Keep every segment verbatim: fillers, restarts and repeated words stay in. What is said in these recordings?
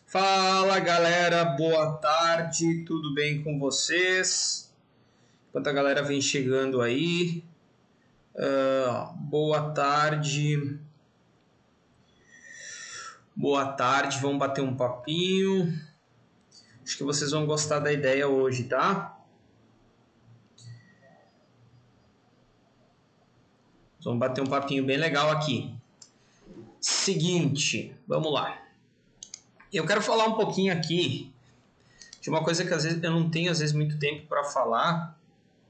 Fala galera, boa tarde, tudo bem com vocês? Enquanto a galera vem chegando aí, uh, boa tarde, boa tarde, vamos bater um papinho. Acho que vocês vão gostar da ideia hoje, tá? Vamos bater um papinho bem legal aqui. Seguinte, vamos lá. Eu quero falar um pouquinho aqui de uma coisa que às vezes eu não tenho às vezes muito tempo para falar,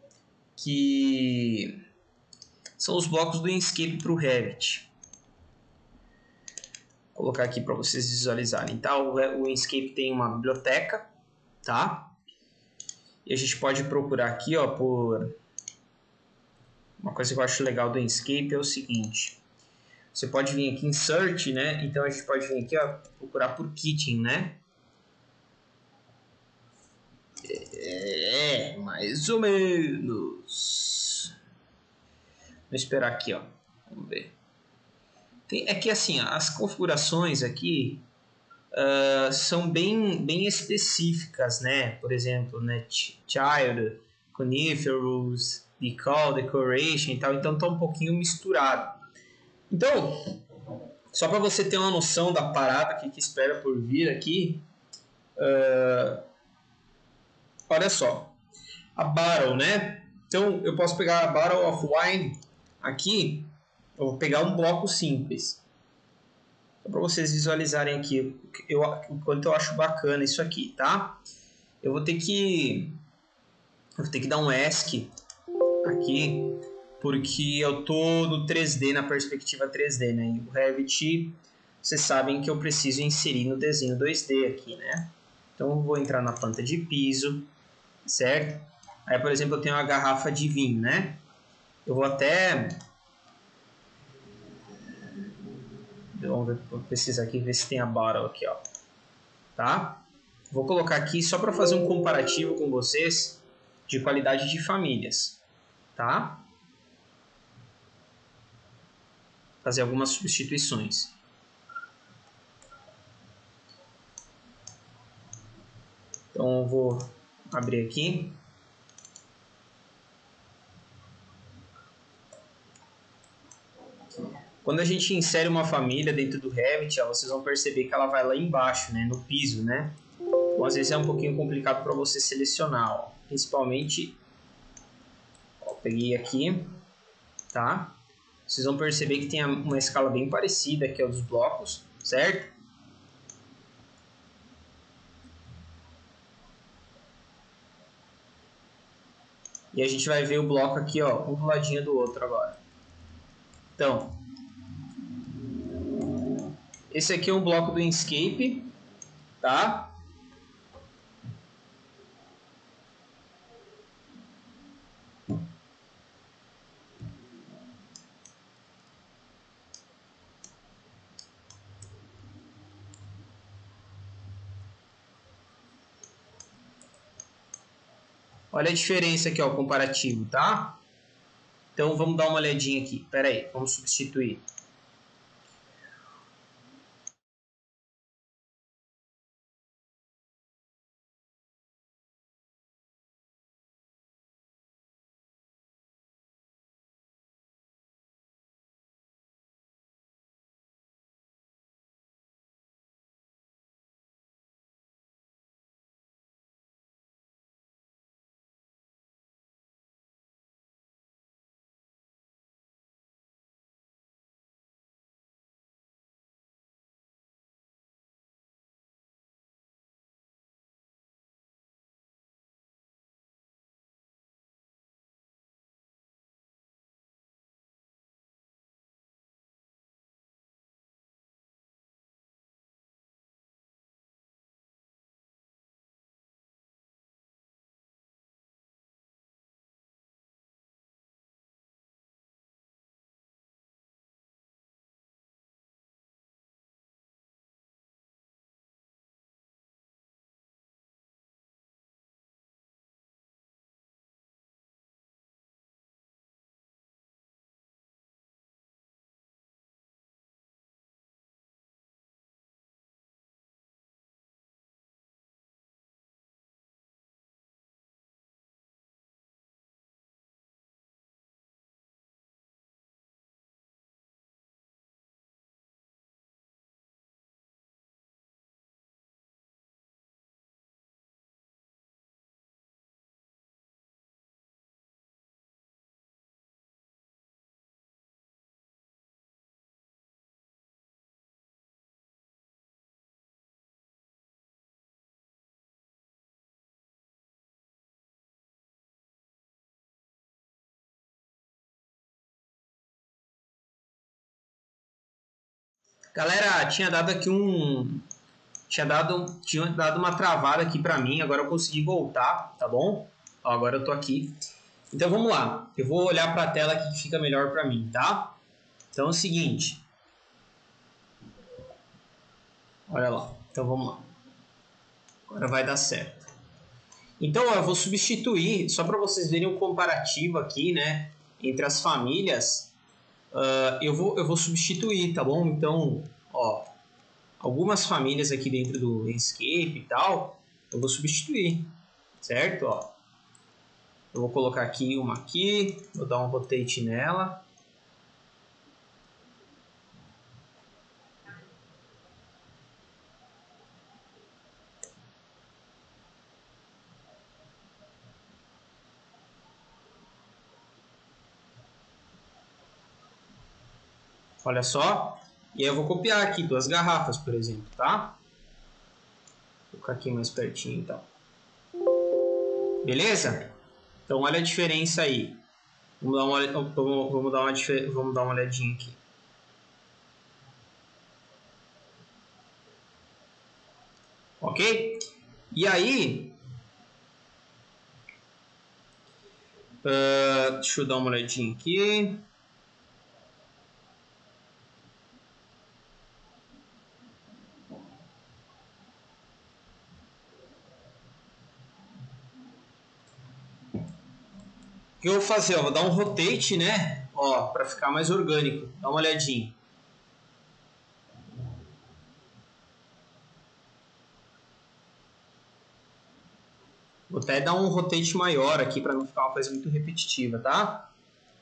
que são os blocos do Inkscape para o Revit. Vou colocar aqui para vocês visualizarem, tá? O Inkscape tem uma biblioteca, tá? E a gente pode procurar aqui, ó, por uma coisa que eu acho legal do Inkscape é o seguinte: você pode vir aqui em Search, né? Então a gente pode vir aqui, ó, procurar por Kitchen, né? É, mais ou menos. Vou esperar aqui, ó. Vamos ver. Tem, é que assim, as configurações aqui uh, são bem, bem específicas, né? Por exemplo, né? Child, Coniferous, Decal, Decoration e tal. Então tá um pouquinho misturado. Então, só para você ter uma noção da parada que, que espera por vir aqui, uh, olha só, a Battle, né? Então eu posso pegar a Battle of Wine aqui, eu vou pegar um bloco simples, só para vocês visualizarem aqui eu, o quanto eu acho bacana isso aqui, tá? Eu vou ter que, eu vou ter que dar um ESC aqui, porque eu tô no três D, na perspectiva três D, né? E o Revit, vocês sabem que eu preciso inserir no desenho dois D aqui, né? Então eu vou entrar na planta de piso, certo? Aí, por exemplo, eu tenho uma garrafa de vinho, né? Eu vou até... Vamos precisar aqui ver se tem a bottle aqui, ó. Tá? Vou colocar aqui só para fazer um comparativo com vocês de qualidade de famílias, tá? Fazer algumas substituições. Então eu vou abrir aqui. Quando a gente insere uma família dentro do Revit, ó, vocês vão perceber que ela vai lá embaixo, né, no piso, né? Então às vezes é um pouquinho complicado para você selecionar, ó. Principalmente, ó, peguei aqui, tá? Vocês vão perceber que tem uma escala bem parecida aqui, ó, dos blocos, certo? E a gente vai ver o bloco aqui, ó, um do ladinho do outro agora. Então, esse aqui é um bloco do Inkscape, tá? Olha a diferença aqui, ó, comparativo, tá? Então vamos dar uma olhadinha aqui. Pera aí, vamos substituir. Galera, tinha dado aqui um... Tinha dado, tinha dado uma travada aqui pra mim, agora eu consegui voltar, tá bom? Ó, agora eu tô aqui. Então vamos lá, eu vou olhar pra tela aqui que fica melhor pra mim, tá? Então é o seguinte. Olha lá, então vamos lá. Agora vai dar certo. Então ó, eu vou substituir, só pra vocês verem um comparativo aqui, né? Entre as famílias, uh, eu, vou, eu vou substituir, tá bom? Então, ó... algumas famílias aqui dentro do Enscape e tal, eu vou substituir, certo? Ó, eu vou colocar aqui uma aqui, vou dar um rotate nela. Olha só. E aí eu vou copiar aqui duas garrafas, por exemplo, tá? Vou colocar aqui mais pertinho então. Beleza? Então olha a diferença aí. Vamos dar uma, vamos, vamos dar uma, vamos dar uma olhadinha aqui. Ok? E aí... Uh, deixa eu dar uma olhadinha aqui. O que eu vou fazer? Eu vou dar um rotate, né? Ó, para ficar mais orgânico. Dá uma olhadinha. Vou até dar um rotate maior aqui para não ficar uma coisa muito repetitiva, tá?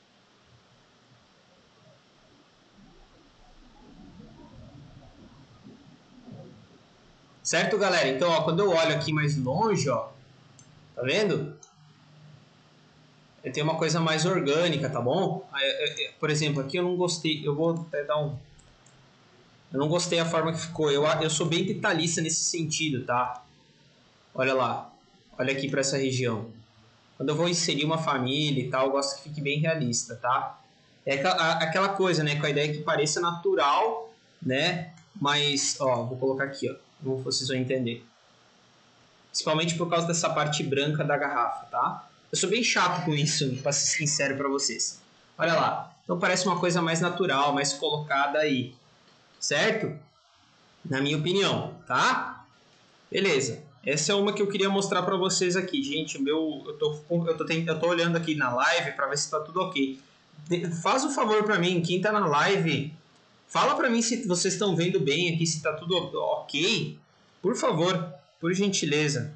Certo, galera? Então, ó, quando eu olho aqui mais longe, ó, tá vendo? Tem uma coisa mais orgânica, tá bom? Por exemplo, aqui eu não gostei, eu vou até dar um... Eu não gostei da forma que ficou, eu, eu sou bem detalhista nesse sentido, tá? Olha lá, olha aqui para essa região. Quando eu vou inserir uma família e tal, eu gosto que fique bem realista, tá? É aquela coisa, né, com a ideia que pareça natural, né? Mas, ó, vou colocar aqui, ó, como vocês vão entender. Principalmente por causa dessa parte branca da garrafa, tá? Eu sou bem chato com isso, para ser sincero para vocês. Olha lá. Então parece uma coisa mais natural, mais colocada aí. Certo? Na minha opinião, tá? Beleza. Essa é uma que eu queria mostrar para vocês aqui. Gente, meu, eu, tô, eu, tô, eu tô olhando aqui na live para ver se tá tudo ok. De, faz um favor para mim, quem tá na live, fala para mim se vocês estão vendo bem aqui, se tá tudo ok. Por favor, por gentileza.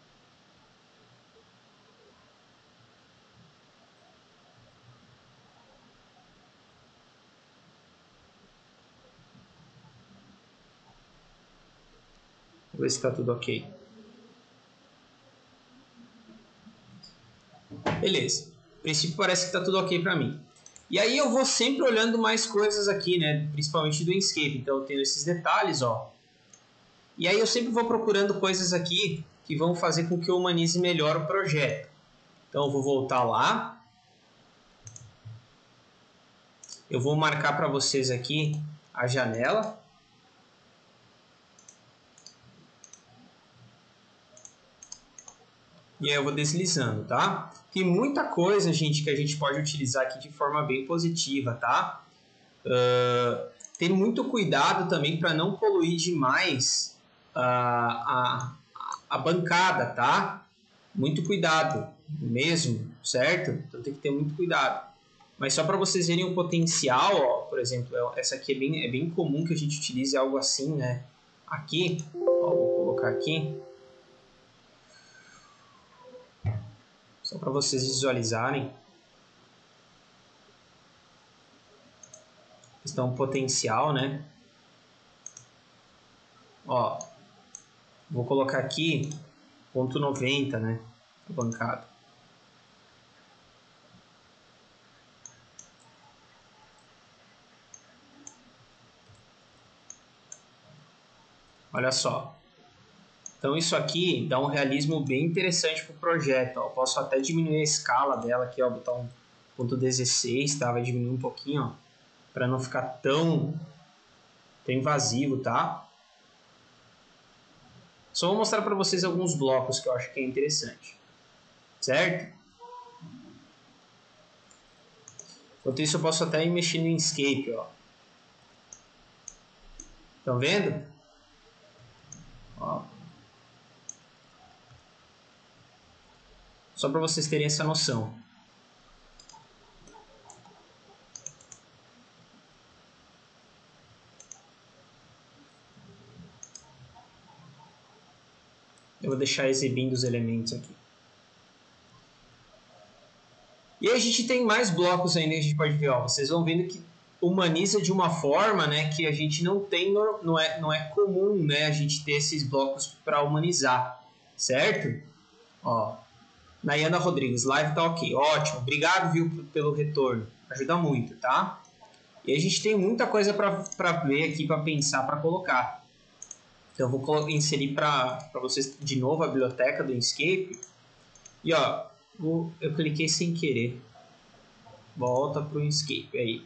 Vou ver se está tudo ok. Beleza. A princípio parece que está tudo ok para mim. E aí eu vou sempre olhando mais coisas aqui, né? Principalmente do Enscape. Então eu tenho esses detalhes, ó. E aí eu sempre vou procurando coisas aqui que vão fazer com que eu humanize melhor o projeto. Então eu vou voltar lá. Eu vou marcar para vocês aqui a janela. E aí eu vou deslizando, tá? Tem muita coisa, gente, que a gente pode utilizar aqui de forma bem positiva, tá? Uh, tem muito cuidado também para não poluir demais uh, a, a bancada, tá? Muito cuidado mesmo, certo? Então tem que ter muito cuidado. Mas só para vocês verem o potencial, ó, por exemplo, essa aqui é bem, é bem comum que a gente utilize algo assim, né? Aqui, ó, vou colocar aqui. Só para vocês visualizarem. Questão potencial, né? Ó, vou colocar aqui ponto noventa, né? A bancada. Olha só. Então isso aqui dá um realismo bem interessante para o projeto. Ó. Eu posso até diminuir a escala dela aqui, ó, botar um ponto dezesseis, tá? Vai diminuir um pouquinho, ó, para não ficar tão tô invasivo, tá? Só vou mostrar para vocês alguns blocos que eu acho que é interessante, certo? Enquanto isso eu posso até ir mexendo em Inkscape, ó. Estão vendo? Ó. Só para vocês terem essa noção. Eu vou deixar exibindo os elementos aqui. E aí a gente tem mais blocos ainda que a gente pode ver. Ó, vocês vão vendo que humaniza de uma forma, né, que a gente não tem, não é, não é comum, né, a gente ter esses blocos para humanizar, certo? Ó, Nayana Rodrigues, live tá ok, ótimo, obrigado, viu, pelo retorno, ajuda muito, tá? E a gente tem muita coisa para ver aqui, para pensar, para colocar. Então eu vou inserir para vocês de novo a biblioteca do Inkscape. E ó, eu cliquei sem querer. Volta para o Inkscape, aí.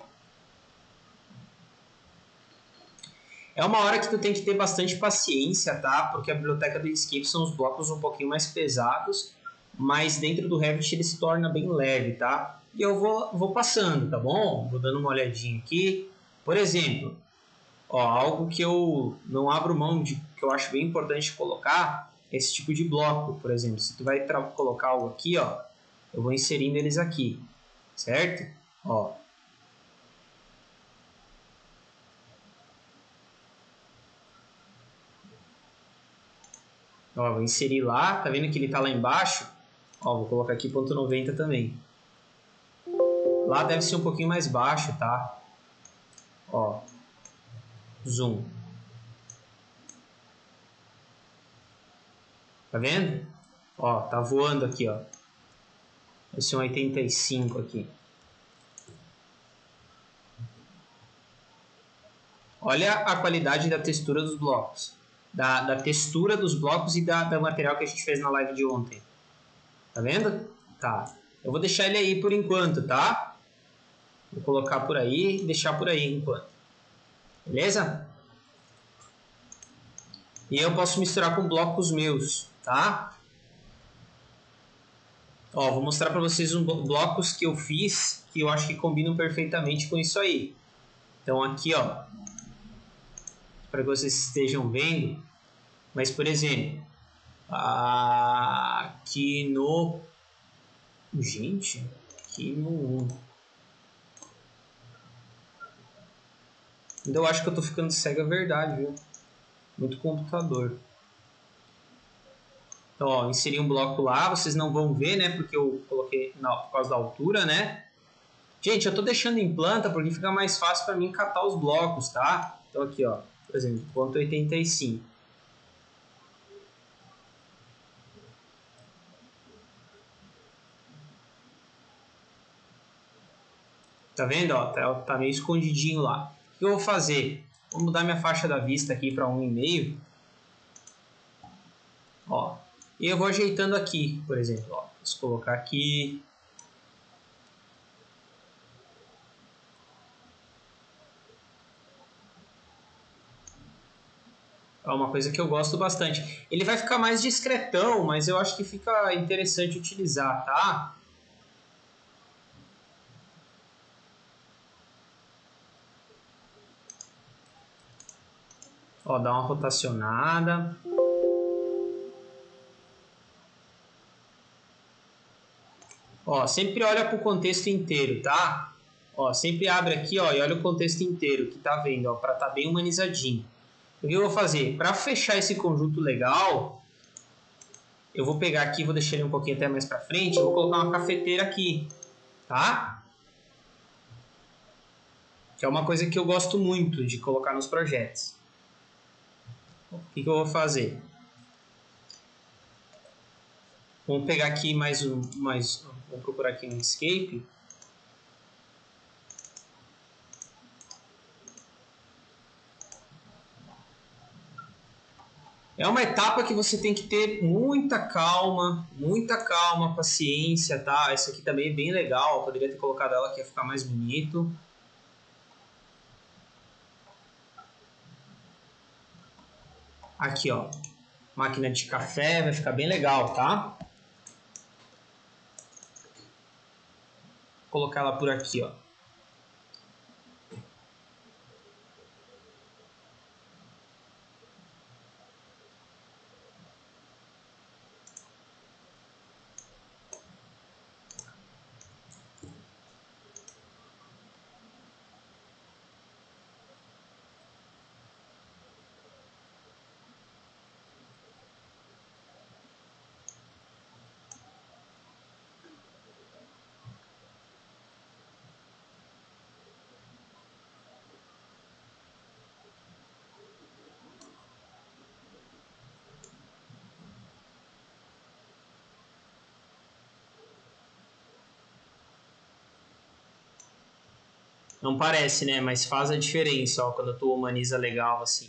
É uma hora que tu tem que ter bastante paciência, tá? Porque a biblioteca do Inkscape são os blocos um pouquinho mais pesados, mas dentro do Revit ele se torna bem leve, tá? E eu vou, vou passando, tá bom? Vou dando uma olhadinha aqui. Por exemplo, ó, algo que eu não abro mão de, que eu acho bem importante colocar, é esse tipo de bloco, por exemplo. Se tu vai colocar algo aqui, ó, eu vou inserindo eles aqui, certo? Ó. Ó, vou inserir lá, tá vendo que ele tá lá embaixo? Ó, vou colocar aqui ponto noventa também. Lá deve ser um pouquinho mais baixo, tá? Ó, zoom. Tá vendo? Ó, tá voando aqui, ó. Vai ser um oitenta e cinco aqui. Olha a qualidade da textura dos blocos. Da, da textura dos blocos e da, da material que a gente fez na live de ontem. Tá vendo? Tá. Eu vou deixar ele aí por enquanto, tá? Vou colocar por aí e deixar por aí enquanto. Beleza? E eu posso misturar com blocos meus, tá? Ó, vou mostrar para vocês um blocos que eu fiz que eu acho que combinam perfeitamente com isso aí. Então aqui, ó, para que vocês estejam vendo, mas por exemplo, aqui no, gente, aqui no, então eu acho que eu tô ficando cego, é verdade, viu? Muito computador. Então, ó, inseri um bloco lá, vocês não vão ver, né, porque eu coloquei na, por causa da altura, né? Gente, eu tô deixando em planta porque fica mais fácil para mim catar os blocos, tá? Então aqui, ó, por exemplo, ponto oitenta e cinco. Tá vendo, ó? Tá, tá meio escondidinho lá. O que eu vou fazer? Vou mudar minha faixa da vista aqui para um e meio. Ó, e eu vou ajeitando aqui, por exemplo, ó. Vou colocar aqui. É uma coisa que eu gosto bastante. Ele vai ficar mais discretão, mas eu acho que fica interessante utilizar, tá? Ó, dá uma rotacionada. Ó, sempre olha para o contexto inteiro, tá? Ó, sempre abre aqui, ó, e olha o contexto inteiro que tá vendo, ó, para tá bem humanizadinho. O que eu vou fazer? Para fechar esse conjunto legal, eu vou pegar aqui, vou deixar ele um pouquinho até mais para frente, eu vou colocar uma cafeteira aqui, tá? Que é uma coisa que eu gosto muito de colocar nos projetos. O que, que eu vou fazer? Vamos pegar aqui mais um, mais, vou procurar aqui um Inkscape. É uma etapa que você tem que ter muita calma, muita calma, paciência, tá? Essa aqui também é bem legal, eu poderia ter colocado ela aqui, ia ficar mais bonito. Aqui, ó. Máquina de café, vai ficar bem legal, tá? Vou colocar ela por aqui, ó. Não parece, né? Mas faz a diferença, ó, quando tu humaniza legal assim.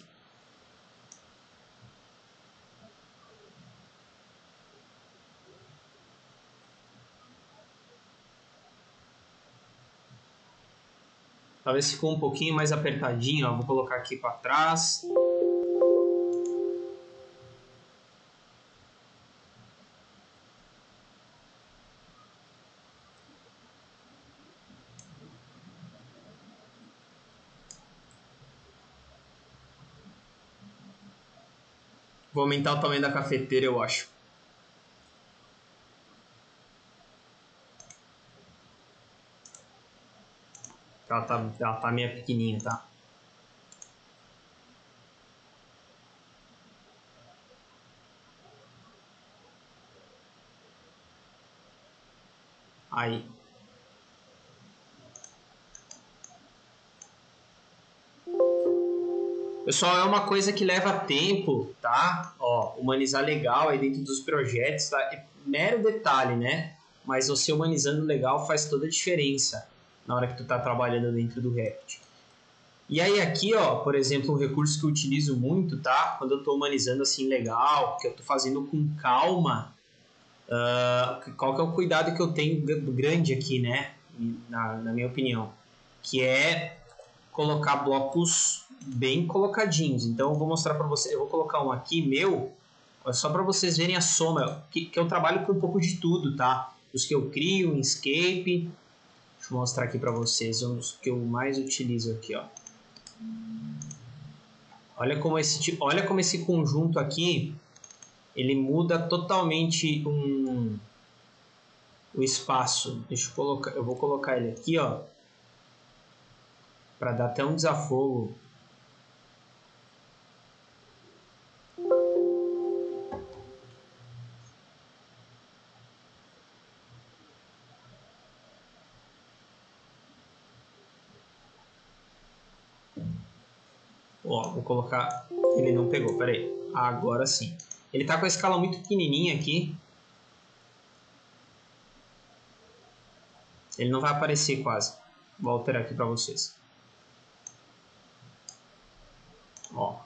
Talvez ficou um pouquinho mais apertadinho, ó. Vou colocar aqui para trás. Vou aumentar o tamanho da cafeteira, eu acho. Ela tá, ela tá meio pequenininha, tá? Aí. Pessoal, é uma coisa que leva tempo, tá? Ó, humanizar legal aí dentro dos projetos, tá? É mero detalhe, né? Mas você humanizando legal faz toda a diferença na hora que tu tá trabalhando dentro do Revit. E aí aqui, ó, por exemplo, um recurso que eu utilizo muito, tá? Quando eu tô humanizando assim legal, que eu tô fazendo com calma, uh, qual que é o cuidado que eu tenho grande aqui, né? Na, na minha opinião, que é colocar blocos bem colocadinhos. Então eu vou mostrar para vocês, eu vou colocar um aqui meu, só para vocês verem a soma, que, que eu trabalho com um pouco de tudo, tá? Os que eu crio, Inkscape, deixa eu mostrar aqui para vocês os que eu mais utilizo aqui, ó. Olha como esse, olha como esse conjunto aqui, ele muda totalmente um, o espaço. Deixa eu colocar, eu vou colocar ele aqui, ó, para dar até um desafogo. Ó, vou colocar, ele não pegou, peraí, agora sim. Ele tá com a escala muito pequenininha aqui. Ele não vai aparecer quase. Vou alterar aqui para vocês. Ó.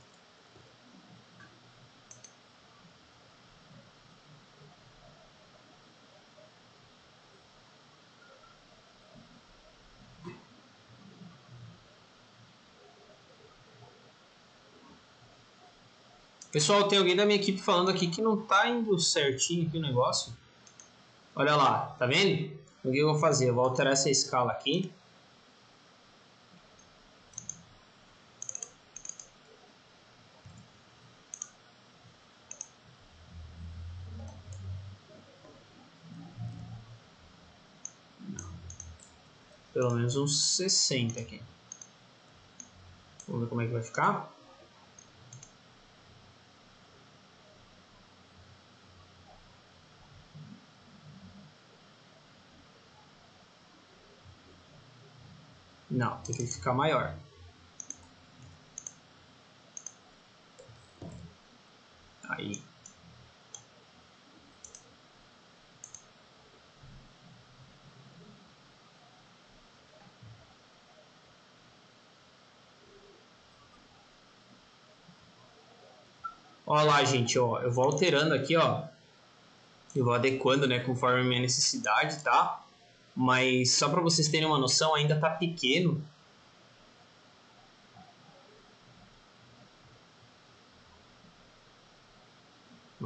Pessoal, tem alguém da minha equipe falando aqui que não tá indo certinho aqui o negócio. Olha lá, tá vendo? O que eu vou fazer? Eu vou alterar essa escala aqui. Pelo menos uns sessenta aqui. Vamos ver como é que vai ficar. Não, tem que ficar maior. Aí. Olha lá, gente, ó. Eu vou alterando aqui, ó. Eu vou adequando, né, conforme a minha necessidade, tá? Mas só para vocês terem uma noção, ainda tá pequeno.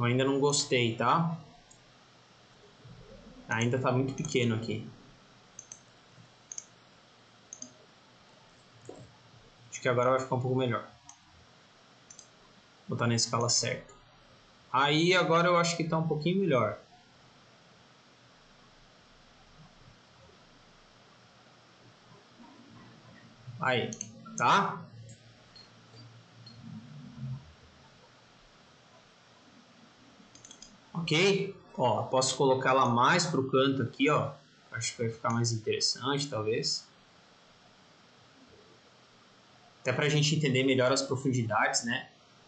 Eu ainda não gostei, tá? Ainda tá muito pequeno aqui. Acho que agora vai ficar um pouco melhor. Vou botar na escala certa. Aí agora eu acho que tá um pouquinho melhor. Aí, tá? Ok? Ó, posso colocar ela mais pro canto aqui, ó. Acho que vai ficar mais interessante, talvez. Até pra gente entender melhor as profundidades, né?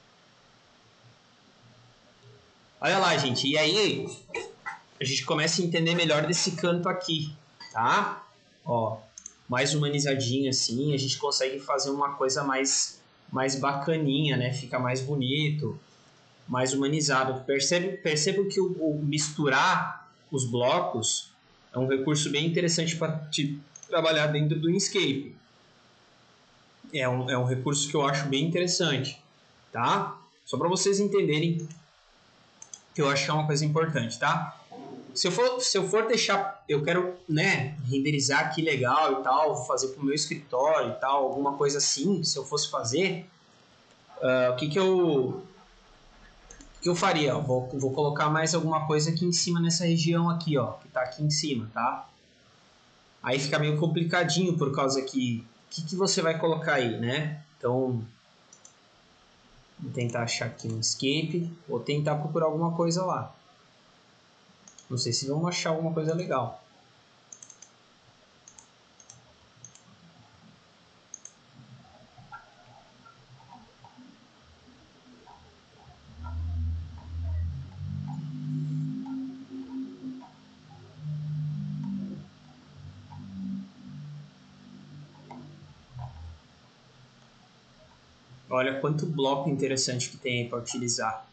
Olha lá, gente. E aí, a gente começa a entender melhor desse canto aqui, tá? Ó, mais humanizadinho assim, a gente consegue fazer uma coisa mais, mais bacaninha, né? Fica mais bonito, mais humanizado. Percebe, percebo que o, o misturar os blocos é um recurso bem interessante para te trabalhar dentro do Inkscape. É um, é um recurso que eu acho bem interessante, tá? Só para vocês entenderem que eu acho que é uma coisa importante, tá? Se eu for, se eu for deixar, eu quero, né, renderizar aqui legal e tal, vou fazer pro meu escritório e tal, alguma coisa assim, se eu fosse fazer, uh, o que que eu, o que eu faria? Vou, vou colocar mais alguma coisa aqui em cima nessa região aqui, ó, que tá aqui em cima, tá? Aí fica meio complicadinho por causa que, o que que você vai colocar aí, né? Então, vou tentar achar aqui um escape, ou tentar procurar alguma coisa lá. Não sei se vamos achar alguma coisa legal. Olha quanto bloco interessante que tem aí para utilizar.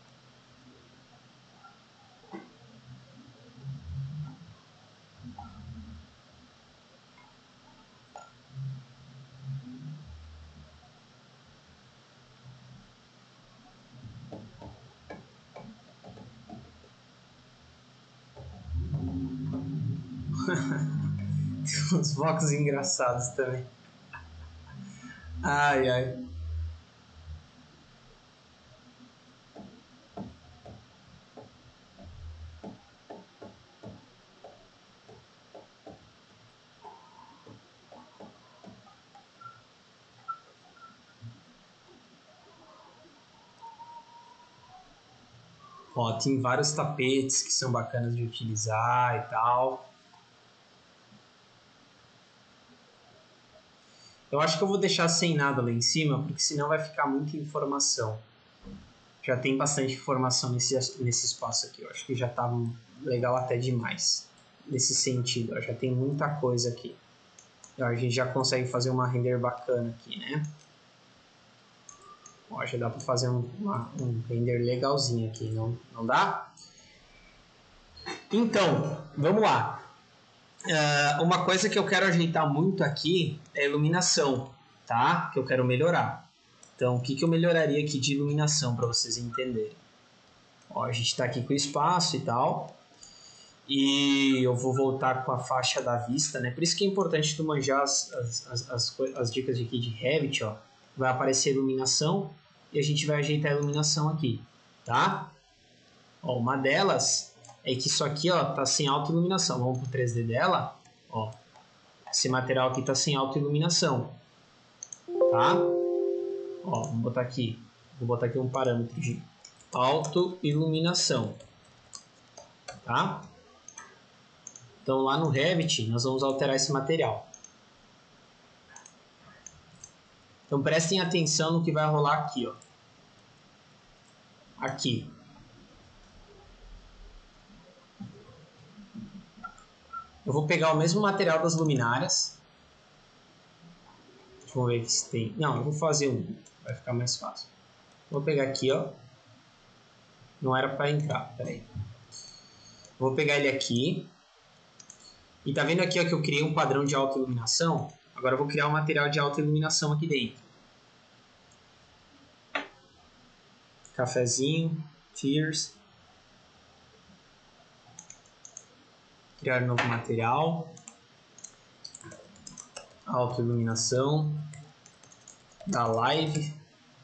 Uns blocos engraçados também. Ai, ai. Ó, tem vários tapetes que são bacanas de utilizar e tal. Eu acho que eu vou deixar sem nada lá em cima, porque senão vai ficar muita informação. Já tem bastante informação nesse, nesse espaço aqui. Eu acho que já tá legal até demais. Nesse sentido, ó, já tem muita coisa aqui. Ó, a gente já consegue fazer uma render bacana aqui, né? Ó, já dá para fazer um, uma, um render legalzinho aqui, não, não dá? Então, vamos lá. Uh, uma coisa que eu quero ajeitar muito aqui é a iluminação, tá? Que eu quero melhorar. Então, o que, que eu melhoraria aqui de iluminação para vocês entenderem? Ó, a gente está aqui com o espaço e tal. E eu vou voltar com a faixa da vista, né? Por isso que é importante tu manjar as, as, as, as, as dicas aqui de Revit, ó. Vai aparecer a iluminação e a gente vai ajeitar a iluminação aqui, tá? Ó, uma delas é que isso aqui, ó, tá sem autoiluminação. Vamos pro três D dela, ó. Esse material aqui tá sem autoiluminação, tá? Ó, vamos botar aqui. Vou botar aqui um parâmetro de autoiluminação, tá? Então lá no Revit nós vamos alterar esse material. Então prestem atenção no que vai rolar aqui, ó. Aqui. Eu vou pegar o mesmo material das luminárias. Deixa eu ver se tem. Não, eu vou fazer um. Vai ficar mais fácil. Vou pegar aqui, ó. Não era para entrar, peraí. Vou pegar ele aqui. E tá vendo aqui, ó, que eu criei um padrão de alta iluminação? Agora eu vou criar um material de alta iluminação aqui dentro. Cafezinho. Tiers. Criar novo material. Autoiluminação. Da live.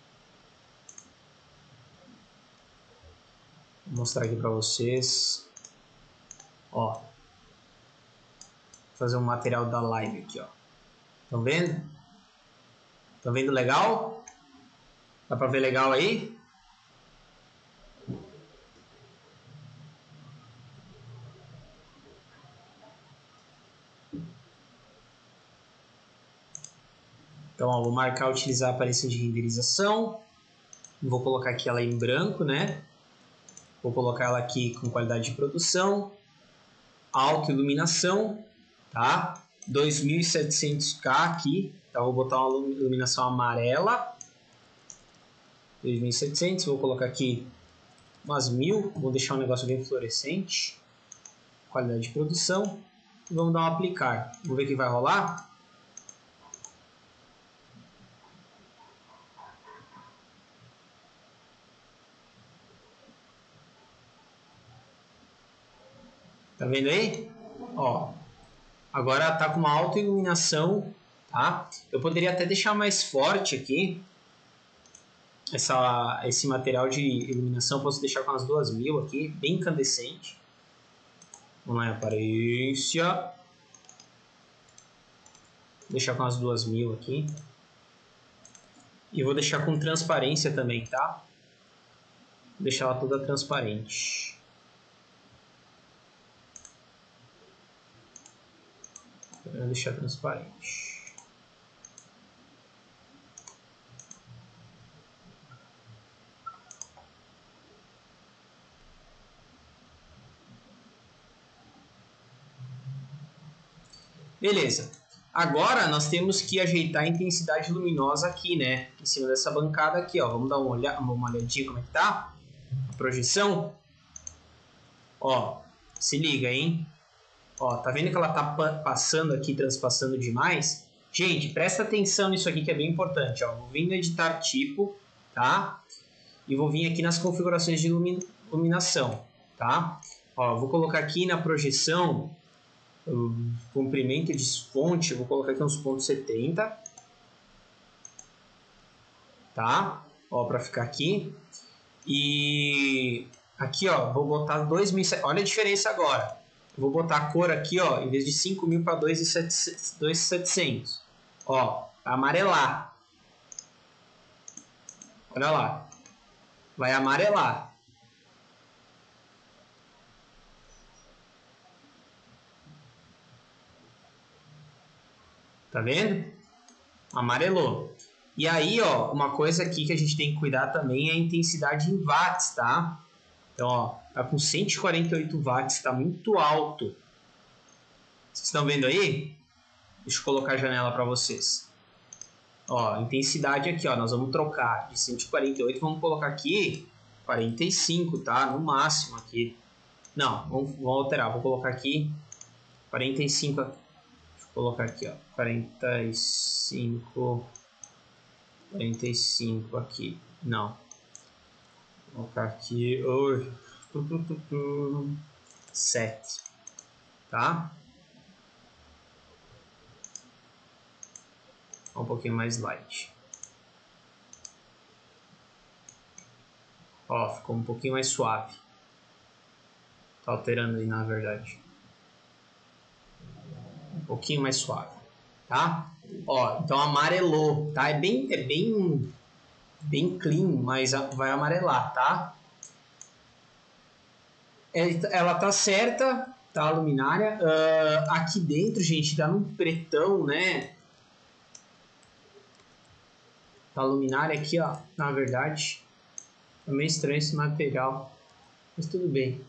Vou mostrar aqui para vocês. Ó. Vou fazer um material da live aqui, ó. Estão vendo? Estão vendo legal? Dá para ver legal aí? Então, ó, vou marcar utilizar a aparência de renderização. Vou colocar aqui ela em branco, né? Vou colocar ela aqui com qualidade de produção. Autoiluminação, tá? dois mil e setecentos K aqui. Então, vou botar uma iluminação amarela. dois mil e setecentos. Vou colocar aqui umas mil. Vou deixar um negócio bem fluorescente. Qualidade de produção. E vamos dar um aplicar. Vamos ver o que vai rolar. Tá vendo aí? Ó, agora tá com uma alta iluminação, tá? Eu poderia até deixar mais forte aqui essa, esse material de iluminação. Posso deixar com as duas mil aqui, bem incandescente. Vamos lá em aparência. Vou deixar com as duas mil aqui. E vou deixar com transparência também, tá? Vou deixar ela toda transparente. Vou deixar transparente. Beleza. Agora nós temos que ajeitar a intensidade luminosa aqui, né? Em cima dessa bancada aqui, ó. Vamos dar uma, olhada, uma olhadinha como é que tá a projeção. Ó, se liga, hein? Ó, tá vendo que ela tá passando aqui, transpassando demais? Gente, presta atenção nisso aqui que é bem importante, ó. Vou vir no editar tipo, tá? E vou vir aqui nas configurações de iluminação, tá? Ó, vou colocar aqui na projeção, o comprimento de fonte, vou colocar aqui uns ponto setenta, tá? Ó, pra ficar aqui. E aqui, ó, vou botar dois mil e setecentos. Olha a diferença agora. Vou botar a cor aqui, ó, em vez de cinco mil para dois mil e setecentos. Ó, amarelar. Olha lá. Vai amarelar. Tá vendo? Amarelou. E aí, ó, uma coisa aqui que a gente tem que cuidar também é a intensidade em watts, tá? Então, ó, tá com cento e quarenta e oito watts, tá muito alto. Vocês estão vendo aí? Deixa eu colocar a janela para vocês. Ó, intensidade aqui, ó, nós vamos trocar de cento e quarenta e oito, vamos colocar aqui quarenta e cinco, tá? No máximo aqui. Não, vamos, vamos alterar, vou colocar aqui quarenta e cinco. Deixa eu colocar aqui, ó, quarenta e cinco, quarenta e cinco aqui. Não. Vou colocar aqui oi, sete, tá? Um pouquinho mais light. Ó, ficou um pouquinho mais suave. Tá alterando aí, na verdade. Um pouquinho mais suave, tá? Ó, então amarelou, tá? É bem, é bem, bem clean, mas vai amarelar, tá? Ela tá certa, tá? A luminária. Uh, aqui dentro, gente, dá num pretão, né? A luminária aqui, ó, na verdade, é meio estranho esse material, mas tudo bem.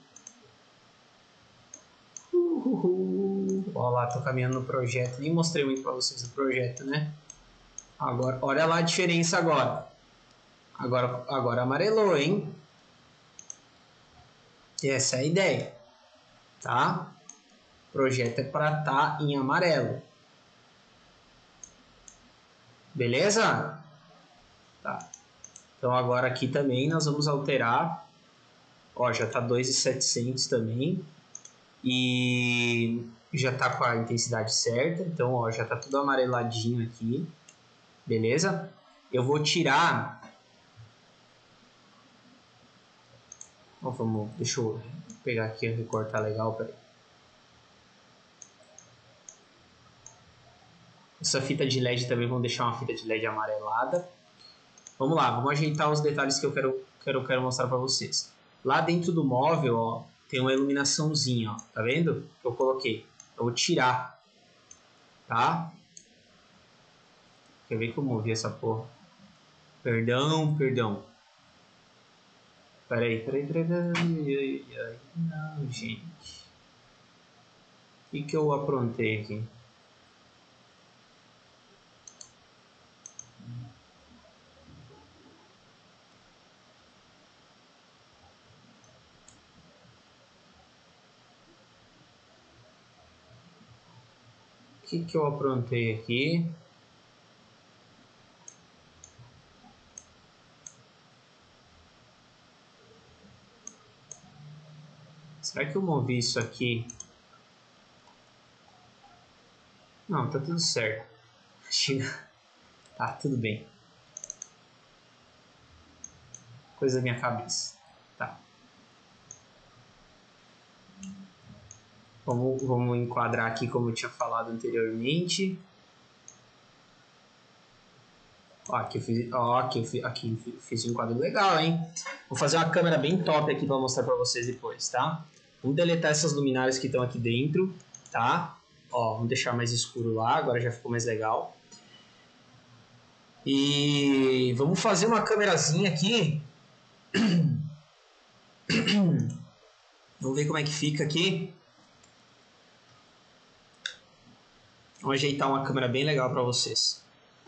Uhul. Ó lá, tô caminhando no projeto, nem mostrei muito pra vocês o projeto, né? Agora, olha lá a diferença agora. Agora, agora amarelou, hein? E essa é a ideia, tá? O projeto é para estar em amarelo. Beleza? Tá. Então agora aqui também nós vamos alterar Ó, já tá dois mil e setecentos também. E já tá com a intensidade certa. Então, ó, já tá tudo amareladinho aqui. Beleza? Eu vou tirar... Ó, vamos... Deixa eu pegar aqui e recortar legal, peraí. Essa fita de L E D também, vamos deixar uma fita de L E D amarelada. Vamos lá, vamos ajeitar os detalhes que eu quero, quero, quero mostrar para vocês. Lá dentro do móvel, ó, tem uma iluminaçãozinha, ó, tá vendo? Que eu coloquei. Eu vou tirar, tá? Quer ver que eu movi essa porra? Perdão, perdão. Peraí, peraí, peraí, peraí. Não, gente. O que, que eu aprontei aqui? O que, que eu aprontei aqui? Será que eu movi isso aqui? Não, tá tudo certo. Tá, tudo bem. Coisa da minha cabeça. Tá. Vamos, vamos enquadrar aqui como eu tinha falado anteriormente. Ó, aqui eu fiz, ó, aqui eu fiz, aqui eu fiz um quadro legal, hein? Vou fazer uma câmera bem top aqui para mostrar para vocês depois, tá? Vamos deletar essas luminárias que estão aqui dentro, tá? Ó, vamos deixar mais escuro lá, agora já ficou mais legal. E vamos fazer uma câmerazinha aqui. Vamos ver como é que fica aqui. Vamos ajeitar uma câmera bem legal para vocês.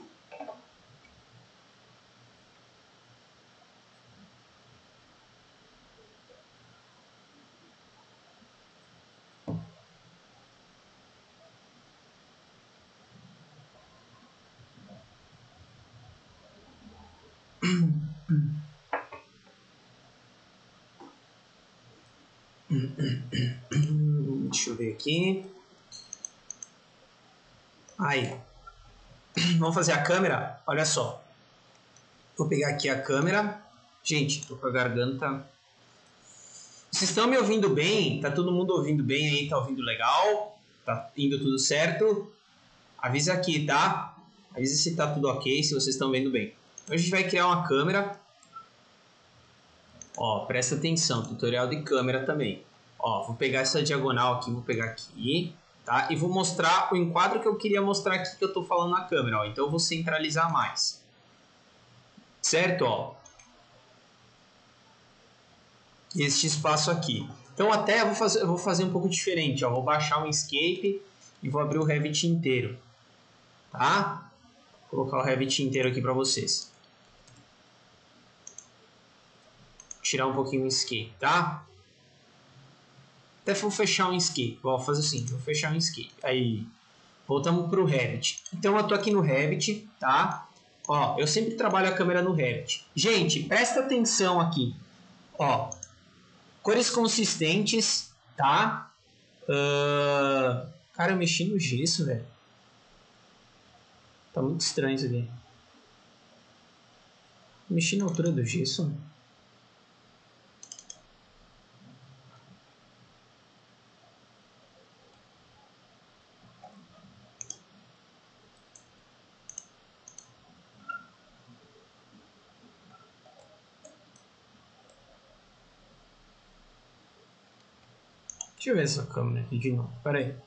Deixa eu ver aqui. Aí. Vamos fazer a câmera? Olha só. Vou pegar aqui a câmera. Gente, tô com a garganta. Vocês estão me ouvindo bem? Tá todo mundo ouvindo bem aí? Tá ouvindo legal? Tá indo tudo certo? Avisa aqui, tá? Avisa se tá tudo ok, se vocês estão vendo bem. Então a gente vai criar uma câmera. Ó, presta atenção, tutorial de câmera também. Ó, vou pegar essa diagonal aqui, vou pegar aqui, tá? E vou mostrar o enquadro que eu queria mostrar aqui que eu tô falando na câmera, ó. Então eu vou centralizar mais. Certo, ó. Este espaço aqui. Então até eu vou fazer, eu vou fazer um pouco diferente, ó. Vou baixar o Inkscape e vou abrir o Revit inteiro, tá? Vou colocar o Revit inteiro aqui para vocês. Tirar um pouquinho o Inkscape, tá? Até vou fechar o Inkscape. Vou fazer assim, vou fechar o Inkscape. Aí, voltamos pro Revit. Então eu tô aqui no Revit, tá? Ó, eu sempre trabalho a câmera no Revit. Gente, presta atenção aqui. Ó, cores consistentes, tá? Uh... Cara, eu mexi no gesso, velho. Tá muito estranho isso aqui. Mexi na altura do gesso. Deixa eu ver essa câmera aqui de novo. Pera aí.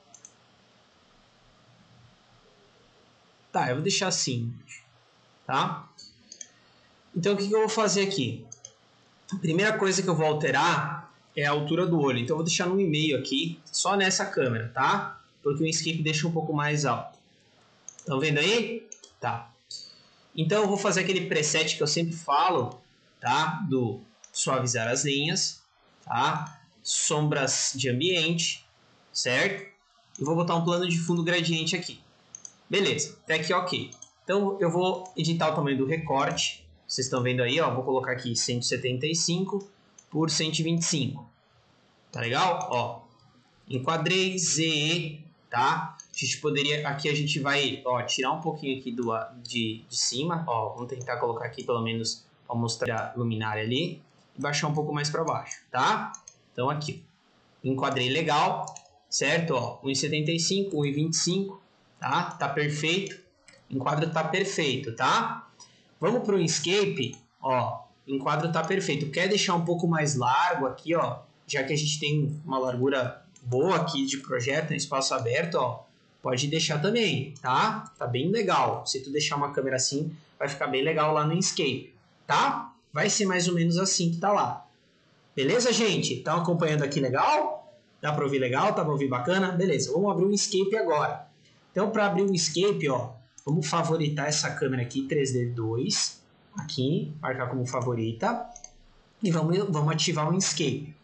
Tá, eu vou deixar assim. Tá? Então o que, que eu vou fazer aqui? A primeira coisa que eu vou alterar é a altura do olho. Então eu vou deixar no e-mail aqui, só nessa câmera, tá? Porque o Inkscape deixa um pouco mais alto. Estão vendo aí? Tá. Então eu vou fazer aquele preset que eu sempre falo, tá? Do suavizar as linhas, tá? Sombras de ambiente, certo? E vou botar um plano de fundo gradiente aqui. Beleza, até aqui ok. Então eu vou editar o tamanho do recorte. Vocês estão vendo aí, ó, vou colocar aqui cento e setenta e cinco por cento e vinte e cinco. Tá legal? Ó, enquadrei, Z E, tá? A gente poderia, aqui a gente vai, ó, tirar um pouquinho aqui do, de, de cima, ó, vamos tentar colocar aqui pelo menos para mostrar a luminária ali e baixar um pouco mais para baixo, tá? Então aqui, enquadrei legal, certo? Ó, um e setenta e cinco, um e vinte e cinco, tá? Tá perfeito, enquadro tá perfeito, tá? Vamos para o Inkscape, ó, enquadro tá perfeito. Quer deixar um pouco mais largo aqui, ó, já que a gente tem uma largura boa aqui de projeto, um espaço aberto, ó, pode deixar também, tá? Tá bem legal. Se tu deixar uma câmera assim, vai ficar bem legal lá no Inkscape, tá? Vai ser mais ou menos assim que tá lá. Beleza, gente? Estão acompanhando aqui legal? Dá para ouvir legal? Tá para ouvir bacana? Beleza, vamos abrir o Inkscape agora. Então, para abrir o Inkscape, ó, vamos favoritar essa câmera aqui, três D dois, aqui, marcar como favorita, e vamos, vamos ativar o Inkscape.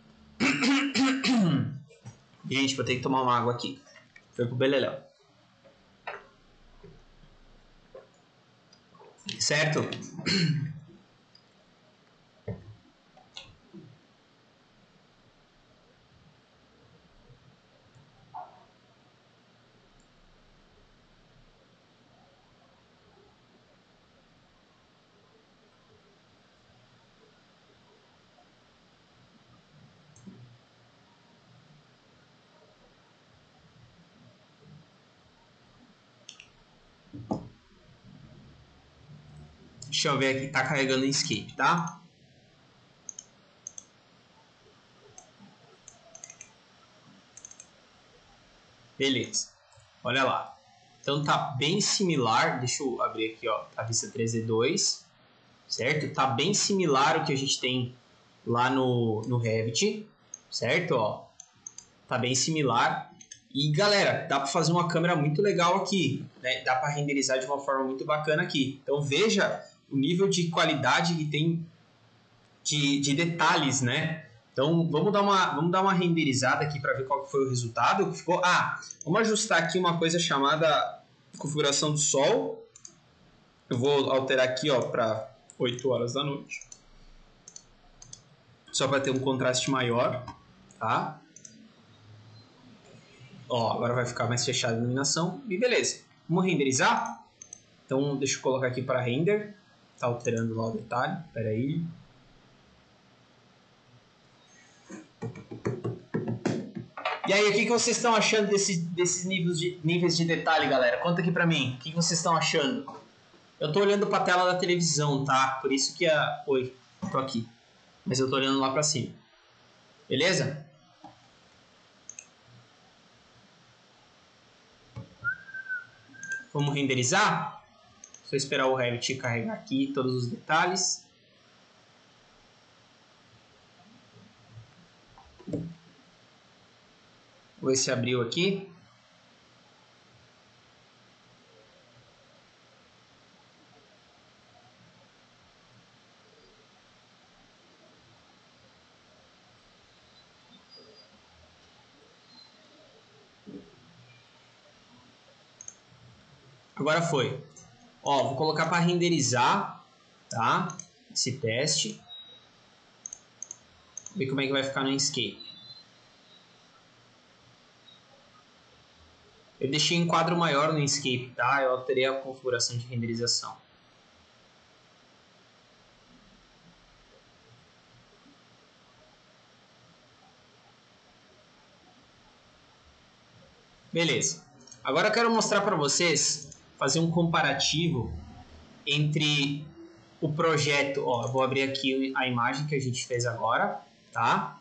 Gente, vou ter que tomar uma água aqui. Foi pro beleléu. Certo? Deixa eu ver aqui, tá carregando o Inkscape, tá? Beleza, olha lá. Então tá bem similar, deixa eu abrir aqui, ó, a vista três D dois, certo? Tá bem similar ao que a gente tem lá no, no Revit, certo? Ó, tá bem similar. E galera, dá para fazer uma câmera muito legal aqui, né? Dá para renderizar de uma forma muito bacana aqui. Então veja o nível de qualidade que tem de, de detalhes, né? Então vamos dar uma, vamos dar uma renderizada aqui para ver qual foi o resultado que ficou. Ah, vamos ajustar aqui uma coisa chamada configuração do sol. Eu vou alterar aqui, ó, para oito horas da noite, só para ter um contraste maior, tá? Ó, agora vai ficar mais fechada a iluminação e beleza. Vamos renderizar? Então deixa eu colocar aqui para render. Tá alterando lá o detalhe. Espera aí. E aí, o que, que vocês estão achando desse, desses níveis de, níveis de detalhe, galera? Conta aqui pra mim. O que, que vocês estão achando? Eu tô olhando pra tela da televisão, tá? Por isso que a... Oi, tô aqui. Mas eu tô olhando lá pra cima. Beleza? Vamos renderizar? Só esperar o Revit carregar aqui todos os detalhes. Vou ver se abriu aqui. Agora foi. Ó, vou colocar para renderizar, tá? Esse teste. Ver como é que vai ficar no Inkscape. Eu deixei em quadro maior no Inkscape, tá? Eu alterei a configuração de renderização. Beleza. Agora eu quero mostrar para vocês, fazer um comparativo entre o projeto. Ó, eu vou abrir aqui a imagem que a gente fez agora, tá?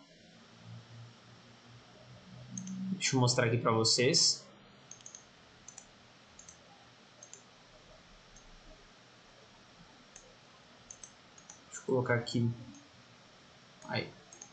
Deixa eu mostrar aqui para vocês. Deixa eu colocar aqui. Aí.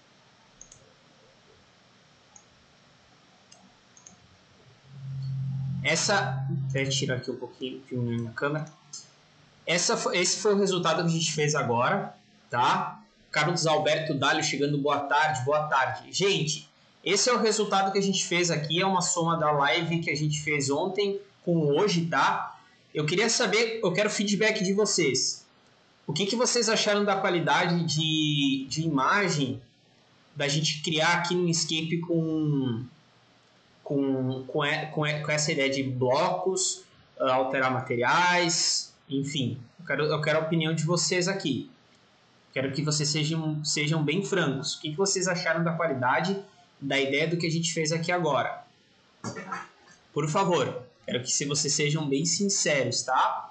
Essa, até tirar aqui um pouquinho de minha câmera. Essa, esse foi o resultado que a gente fez agora, tá? Carlos Alberto Dalio chegando, boa tarde, boa tarde. Gente, esse é o resultado que a gente fez aqui, é uma soma da live que a gente fez ontem com hoje, tá? Eu queria saber, eu quero feedback de vocês. O que, que vocês acharam da qualidade de, de imagem da gente criar aqui no Inkscape com, com, com, com, com essa ideia de blocos, alterar materiais, enfim. Eu quero, eu quero a opinião de vocês aqui. Quero que vocês sejam, sejam bem francos. O que, que vocês acharam da qualidade da ideia do que a gente fez aqui agora? Por favor, quero que vocês sejam bem sinceros, tá?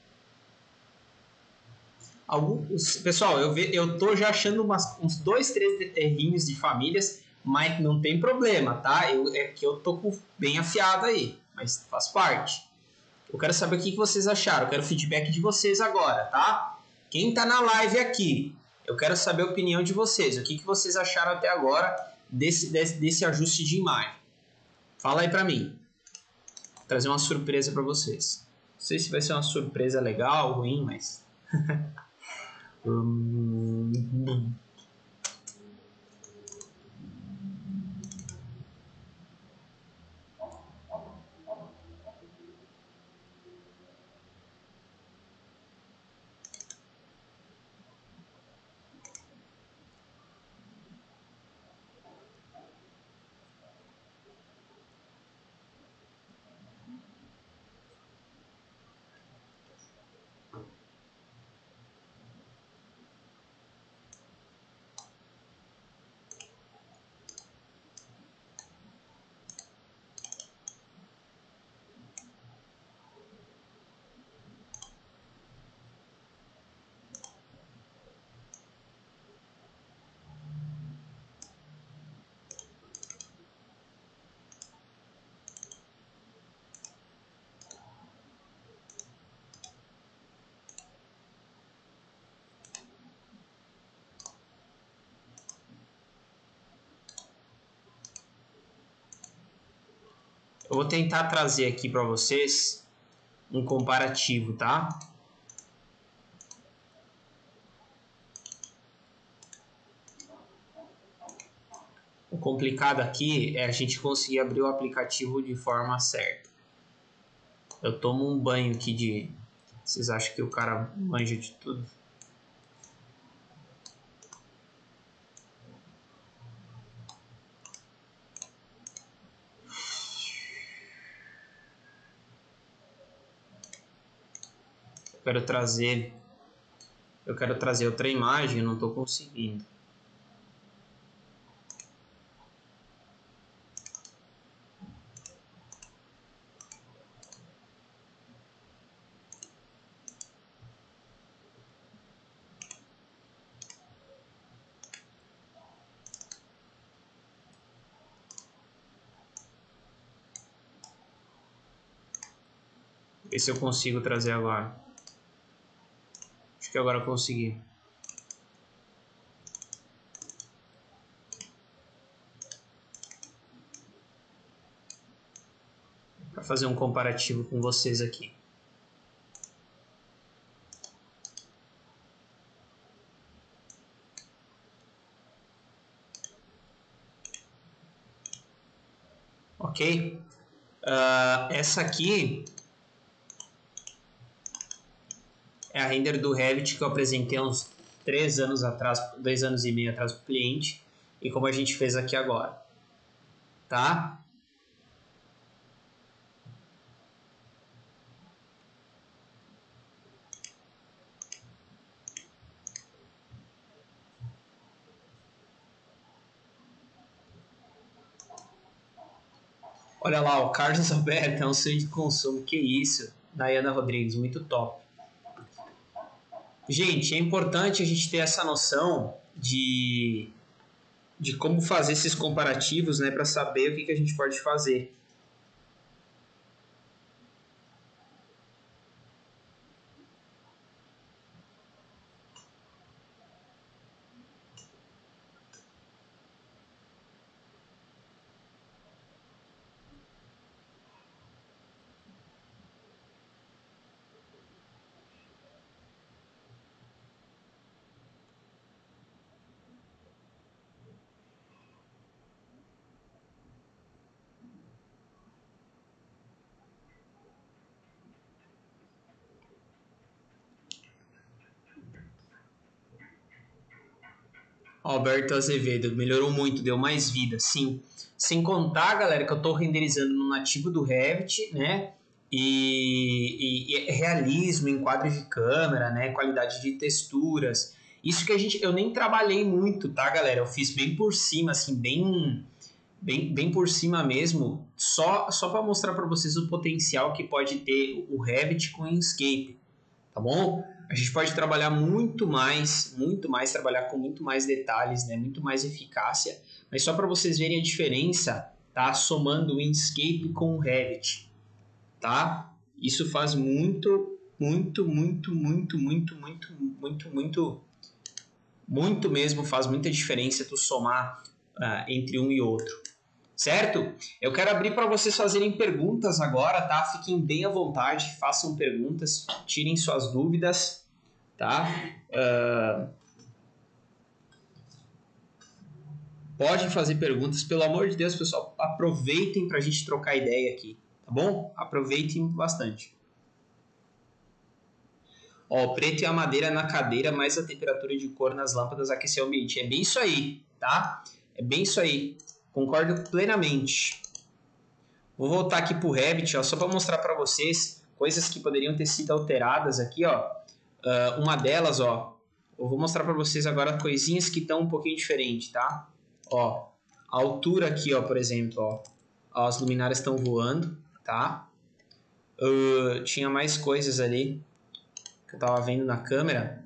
Alguns, pessoal, eu, ve, eu tô já achando umas, uns dois, três errinhos de famílias, mas não tem problema, tá? Eu, é que eu tô com, bem afiado aí, mas faz parte. Eu quero saber o que, que vocês acharam, eu quero o feedback de vocês agora, tá? Quem tá na live aqui, eu quero saber a opinião de vocês. O que, que vocês acharam até agora desse, desse, desse ajuste de imagem? Fala aí pra mim. Vou trazer uma surpresa pra vocês. Não sei se vai ser uma surpresa legal ou ruim, mas... hum... Eu vou tentar trazer aqui para vocês um comparativo, tá? O complicado aqui é a gente conseguir abrir o aplicativo de forma certa. Eu tomo um banho aqui de... Vocês acham que o cara manja de tudo? Eu quero trazer... Eu quero trazer outra imagem, eu não estou conseguindo. Ver se eu consigo trazer agora. Acho que agora eu consegui. Para fazer um comparativo com vocês aqui. Ok? Uh, essa aqui é a render do Revit que eu apresentei uns três anos atrás, dois anos e meio atrás para o cliente, e como a gente fez aqui agora, tá? Olha lá, o Carlos Alberto é um sonho de consumo, que isso? Dayana Rodrigues, muito top. Gente, é importante a gente ter essa noção de, de como fazer esses comparativos, né, para saber o que, que a gente pode fazer. Alberto Azevedo, melhorou muito, deu mais vida, sim. Sem contar, galera, que eu estou renderizando no nativo do Revit, né? E, e, e realismo, enquadro de câmera, né? Qualidade de texturas. Isso que a gente, eu nem trabalhei muito, tá, galera? Eu fiz bem por cima, assim, bem, bem, bem por cima mesmo, só, só para mostrar para vocês o potencial que pode ter o Revit com o Inkscape, tá bom? A gente pode trabalhar muito mais, muito mais, trabalhar com muito mais detalhes, né? Muito mais eficácia. Mas só para vocês verem a diferença, tá? Somando o Inkscape com o Revit, tá? Isso faz muito, muito, muito, muito, muito, muito, muito, muito, muito mesmo, faz muita diferença tu somar uh, entre um e outro, certo? Eu quero abrir para vocês fazerem perguntas agora, tá? Fiquem bem à vontade, façam perguntas, tirem suas dúvidas, tá? Uh, podem fazer perguntas, pelo amor de Deus, pessoal, aproveitem para a gente trocar ideia aqui, tá bom? Aproveitem bastante. Ó, o preto e a madeira na cadeira, mais a temperatura de cor nas lâmpadas aquecer o ambiente. É bem isso aí, tá? É bem isso aí. Concordo plenamente. Vou voltar aqui pro Revit, ó, só para mostrar para vocês coisas que poderiam ter sido alteradas aqui, ó. Uh, uma delas, ó, eu vou mostrar para vocês agora coisinhas que estão um pouquinho diferentes, tá? Ó, a altura aqui, ó, por exemplo, ó, ó as luminárias estão voando, tá? Uh, tinha mais coisas ali que eu tava vendo na câmera.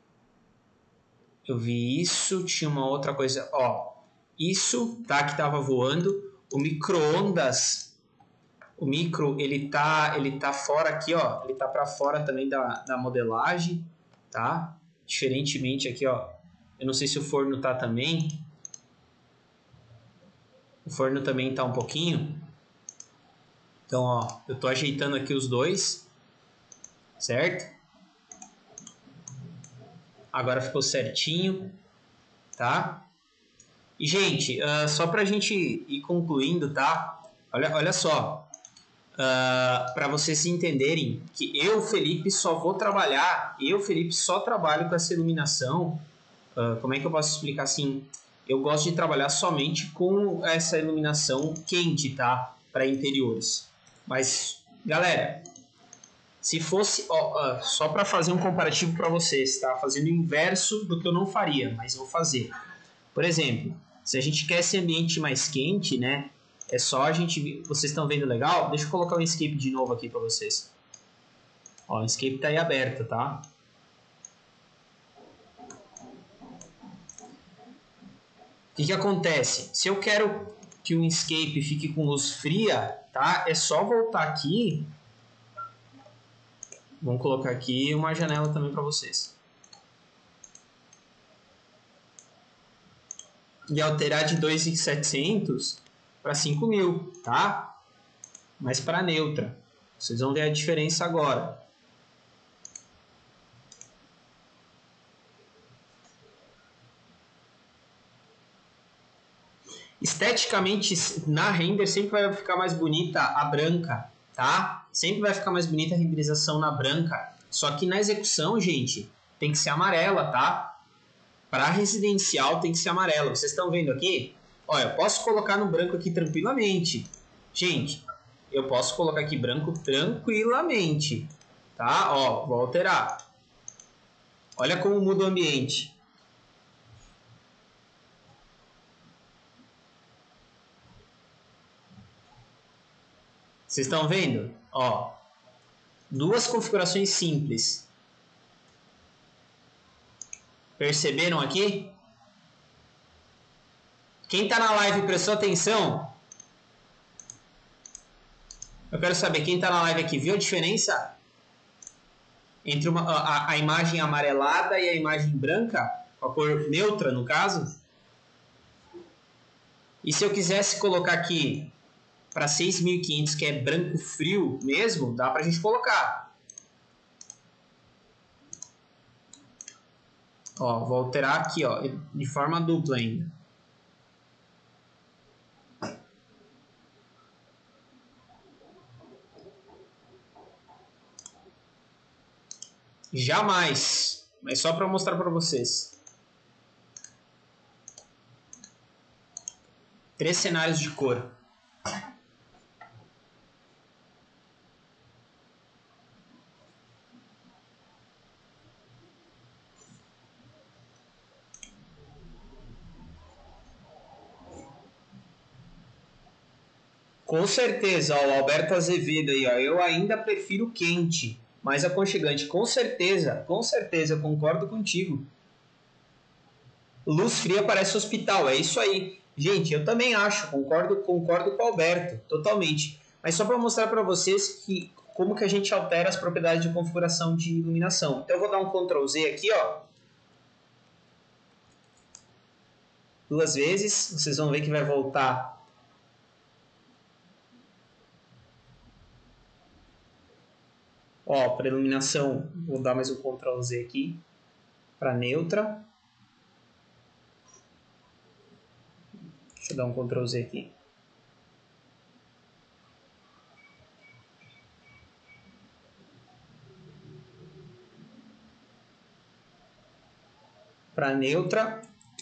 Eu vi isso, tinha uma outra coisa, ó, isso, tá, que tava voando. O micro-ondas, o micro, ele tá, ele tá fora aqui, ó, ele tá para fora também da, da modelagem, tá? Diferentemente aqui, ó, eu não sei se o forno tá também. O forno também tá um pouquinho. Então, ó, eu tô ajeitando aqui os dois, certo? Agora ficou certinho, tá? E, gente, uh, só pra gente ir concluindo, tá? Olha, olha só, uh, para vocês entenderem que eu, Felipe, só vou trabalhar, eu, Felipe, só trabalho com essa iluminação. Uh, como é que eu posso explicar assim? Eu gosto de trabalhar somente com essa iluminação quente, tá? Para interiores. Mas, galera, se fosse ó, uh, só para fazer um comparativo para vocês, tá? Fazendo o inverso do que eu não faria, mas vou fazer. Por exemplo, se a gente quer esse ambiente mais quente, né? É só a gente... Vocês estão vendo legal? Deixa eu colocar o Inkscape de novo aqui para vocês. Ó, o Inkscape tá aí aberto, tá? O que que acontece? Se eu quero que o Inkscape fique com luz fria, tá? É só voltar aqui. Vamos colocar aqui uma janela também para vocês. E alterar de dois mil e setecentos para cinco mil, tá? Mas para neutra. Vocês vão ver a diferença agora. Esteticamente, na render sempre vai ficar mais bonita a branca, tá? Sempre vai ficar mais bonita a renderização na branca. Só que na execução, gente, tem que ser amarela, tá? Para residencial tem que ser amarela. Vocês estão vendo aqui? Olha, eu posso colocar no branco aqui tranquilamente. Gente, eu posso colocar aqui branco tranquilamente, tá? Ó, vou alterar. Olha como muda o ambiente. Vocês estão vendo? Ó, duas configurações simples. Perceberam aqui? Quem está na live prestou atenção? Eu quero saber, quem está na live aqui, viu a diferença? Entre uma, a, a imagem amarelada e a imagem branca? Com a cor neutra, no caso? E se eu quisesse colocar aqui para seis mil e quinhentos, que é branco frio mesmo, dá para a gente colocar. Ó, vou alterar aqui, ó, de forma dupla ainda. Jamais, mas só para mostrar para vocês. três cenários de cor. Com certeza, ó, o Alberto Azevedo aí, ó, eu ainda prefiro quente, mais aconchegante. Com certeza, com certeza, eu concordo contigo. Luz fria parece hospital, é isso aí. Gente, eu também acho, concordo, concordo com o Alberto, totalmente. Mas só para mostrar para vocês que como que a gente altera as propriedades de configuração de iluminação. Então eu vou dar um control Z aqui, ó. Duas vezes, vocês vão ver que vai voltar. Ó, para iluminação, vou dar mais um control Z aqui. Para neutra. Deixa eu dar um control Z aqui. Para neutra.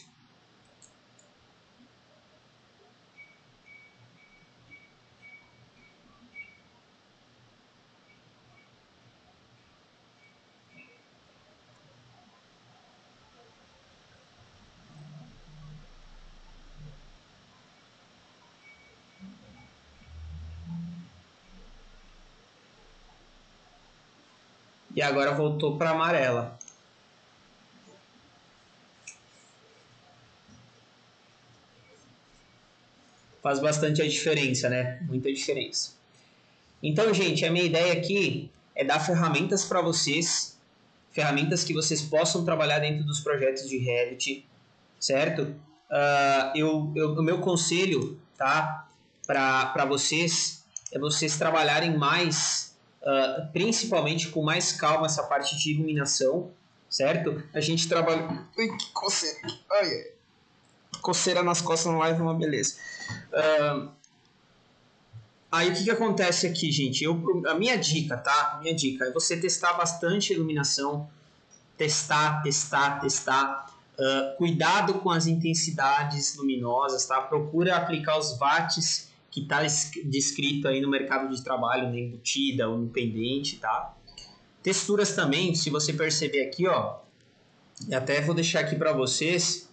E agora voltou para amarela. Faz bastante a diferença, né? Muita diferença. Então, gente, a minha ideia aqui é dar ferramentas para vocês, ferramentas que vocês possam trabalhar dentro dos projetos de Revit, certo? Uh, eu, eu, o meu conselho, tá, para vocês é vocês trabalharem mais, uh, principalmente com mais calma essa parte de iluminação, certo? A gente trabalha... Ui, que coceira! Ai, coceira nas costas não é uma beleza. Uh, Aí o que, que acontece aqui, gente? Eu, a minha dica, tá? A minha dica é você testar bastante iluminação, testar, testar, testar. Uh, cuidado com as intensidades luminosas, tá? Procura aplicar os watts que está descrito aí no mercado de trabalho, na embutida ou no pendente, tá? Texturas também, se você perceber aqui, ó, e até vou deixar aqui para vocês.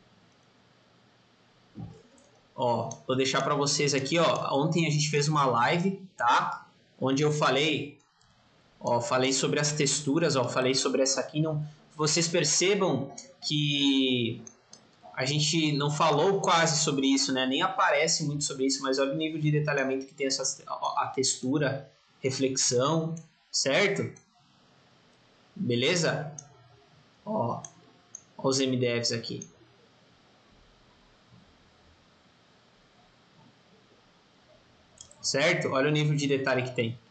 Ó, vou deixar para vocês aqui, ó. Ontem a gente fez uma live, tá? Onde eu falei, ó, falei sobre as texturas, ó, falei sobre essa aqui. Não, vocês percebam que a gente não falou quase sobre isso, né? Nem aparece muito sobre isso, mas olha o nível de detalhamento que tem essa, a textura, reflexão, certo? Beleza? Ó, ó os M D Fs aqui. Certo? Olha o nível de detalhe que tem.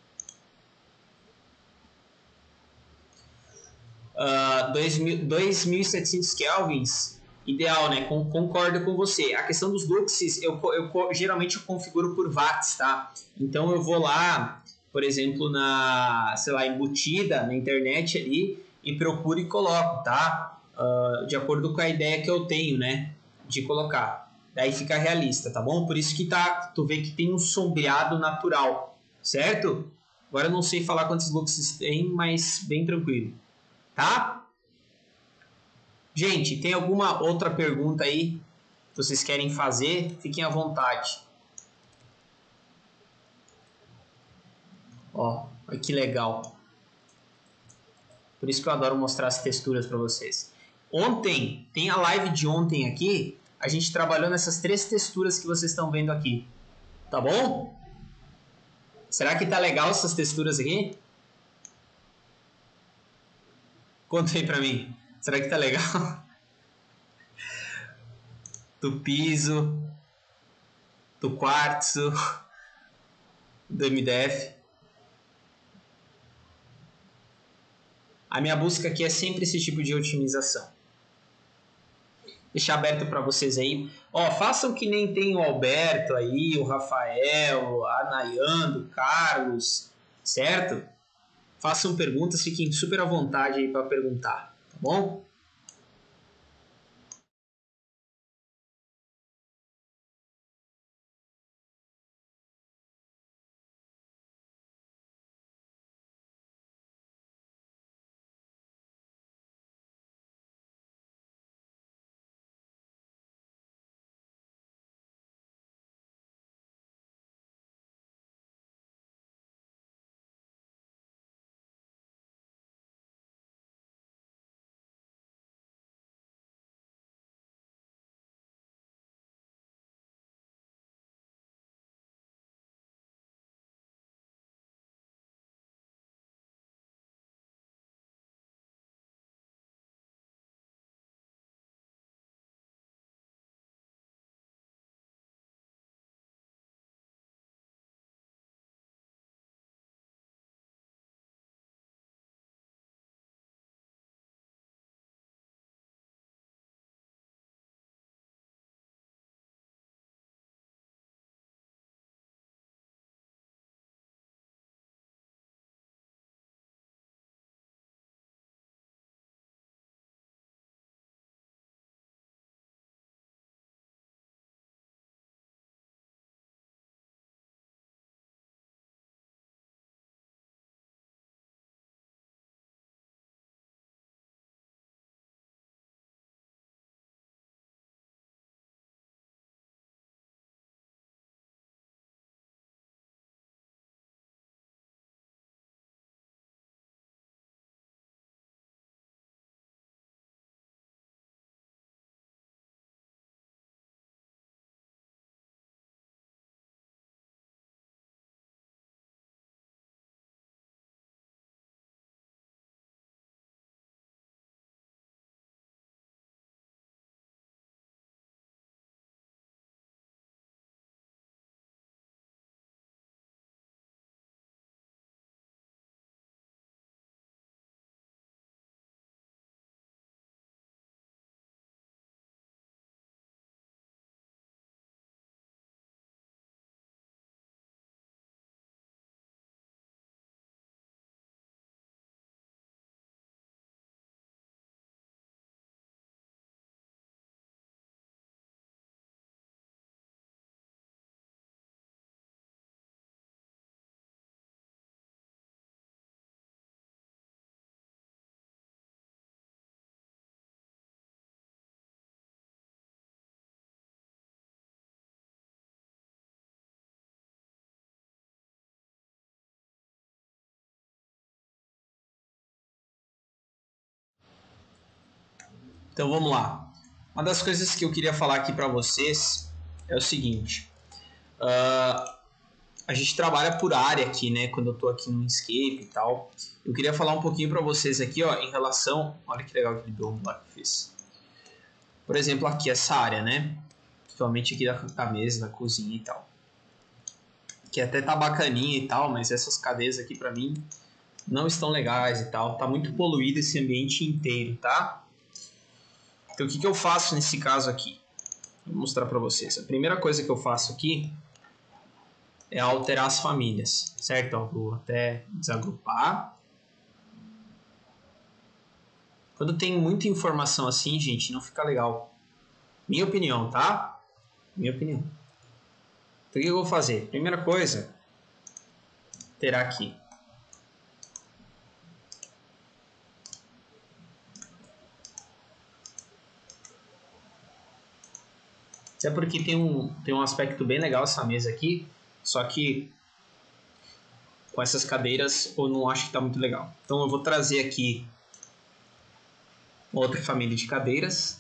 Uh, dois mil e setecentos kelvins, ideal, né? Com, concordo com você. A questão dos luxes, eu, eu geralmente eu configuro por watts, tá? Então eu vou lá, por exemplo, na, sei lá, embutida na internet ali e procuro e coloco, tá? Uh, de acordo com a ideia que eu tenho, né? De colocar. Daí fica realista, tá bom? Por isso que tá, tu vê que tem um sombreado natural, certo? Agora eu não sei falar quantos luxes tem, mas bem tranquilo. Tá? Gente, tem alguma outra pergunta aí que vocês querem fazer? Fiquem à vontade. Ó, olha que legal. Por isso que eu adoro mostrar as texturas para vocês. Ontem, tem a live de ontem aqui, a gente trabalhou nessas três texturas que vocês estão vendo aqui. Tá bom? Será que tá legal essas texturas aqui? Conta aí pra mim. Será que tá legal? Do piso, do quartzo, do M D F. A minha busca aqui é sempre esse tipo de otimização. Deixar aberto para vocês aí. Ó, façam que nem tem o Alberto aí, o Rafael, a Nayando, o Carlos, certo? Façam perguntas, fiquem super à vontade aí para perguntar, tá bom? Então vamos lá. Uma das coisas que eu queria falar aqui para vocês é o seguinte. Uh, a gente trabalha por área aqui, né? Quando eu tô aqui no Inkscape e tal. Eu queria falar um pouquinho para vocês aqui, ó, em relação... Olha que legal aquele domo lá que eu fiz. Por exemplo, aqui essa área, né? Principalmente aqui da, da mesa, da cozinha e tal. Que até tá bacaninha e tal, mas essas cadeiras aqui para mim não estão legais e tal. Tá muito poluído esse ambiente inteiro, tá? Então o que, que eu faço nesse caso aqui? Vou mostrar para vocês. A primeira coisa que eu faço aqui é alterar as famílias, certo? Eu vou até desagrupar. Quando tem muita informação assim, gente, não fica legal. Minha opinião, tá? Minha opinião. Então o que eu vou fazer? Primeira coisa, terá aqui. Isso é porque tem um, tem um aspecto bem legal essa mesa aqui, só que com essas cadeiras eu não acho que está muito legal. Então eu vou trazer aqui outra família de cadeiras.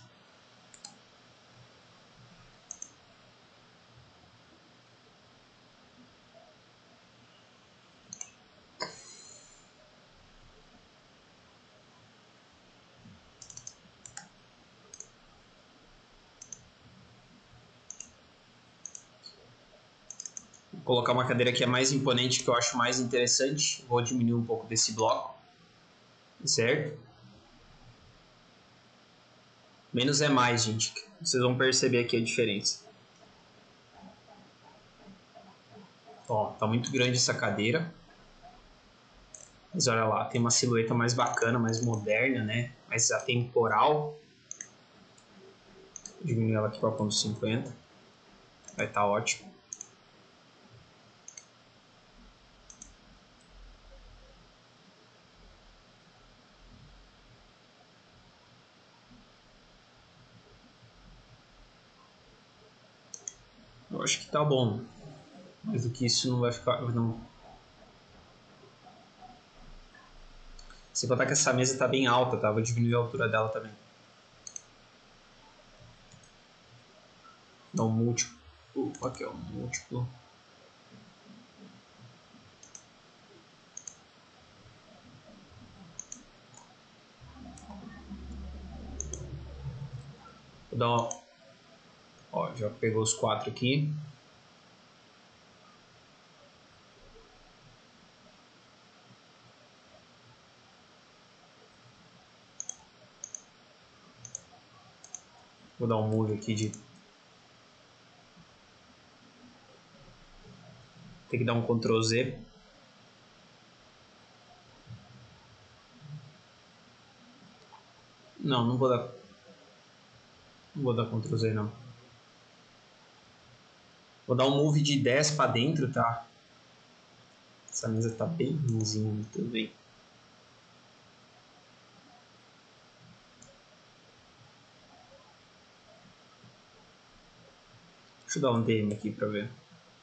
Vou colocar uma cadeira que é mais imponente, que eu acho mais interessante. Vou diminuir um pouco desse bloco, certo? Menos é mais, gente. Vocês vão perceber aqui a diferença. Ó, tá muito grande essa cadeira. Mas olha lá, tem uma silhueta mais bacana, mais moderna, né? Mais atemporal. Vou diminuir ela aqui para ponto cinquenta. Vai estar ótimo. Eu acho que tá bom. Mais do que isso não vai ficar... Não. Sem contar que essa mesa tá bem alta, tá? Vou diminuir a altura dela também. Dá um múltiplo. Opa, aqui ó, um múltiplo. Vou dar uma... Ó, já pegou os quatro aqui. Vou dar um move aqui de... Tem que dar um control Z. Não, não vou dar... Não vou dar control Z não. Vou dar um move de dez para dentro, tá? Essa mesa tá bem ruimzinha também. Deixa eu dar um D M aqui para ver.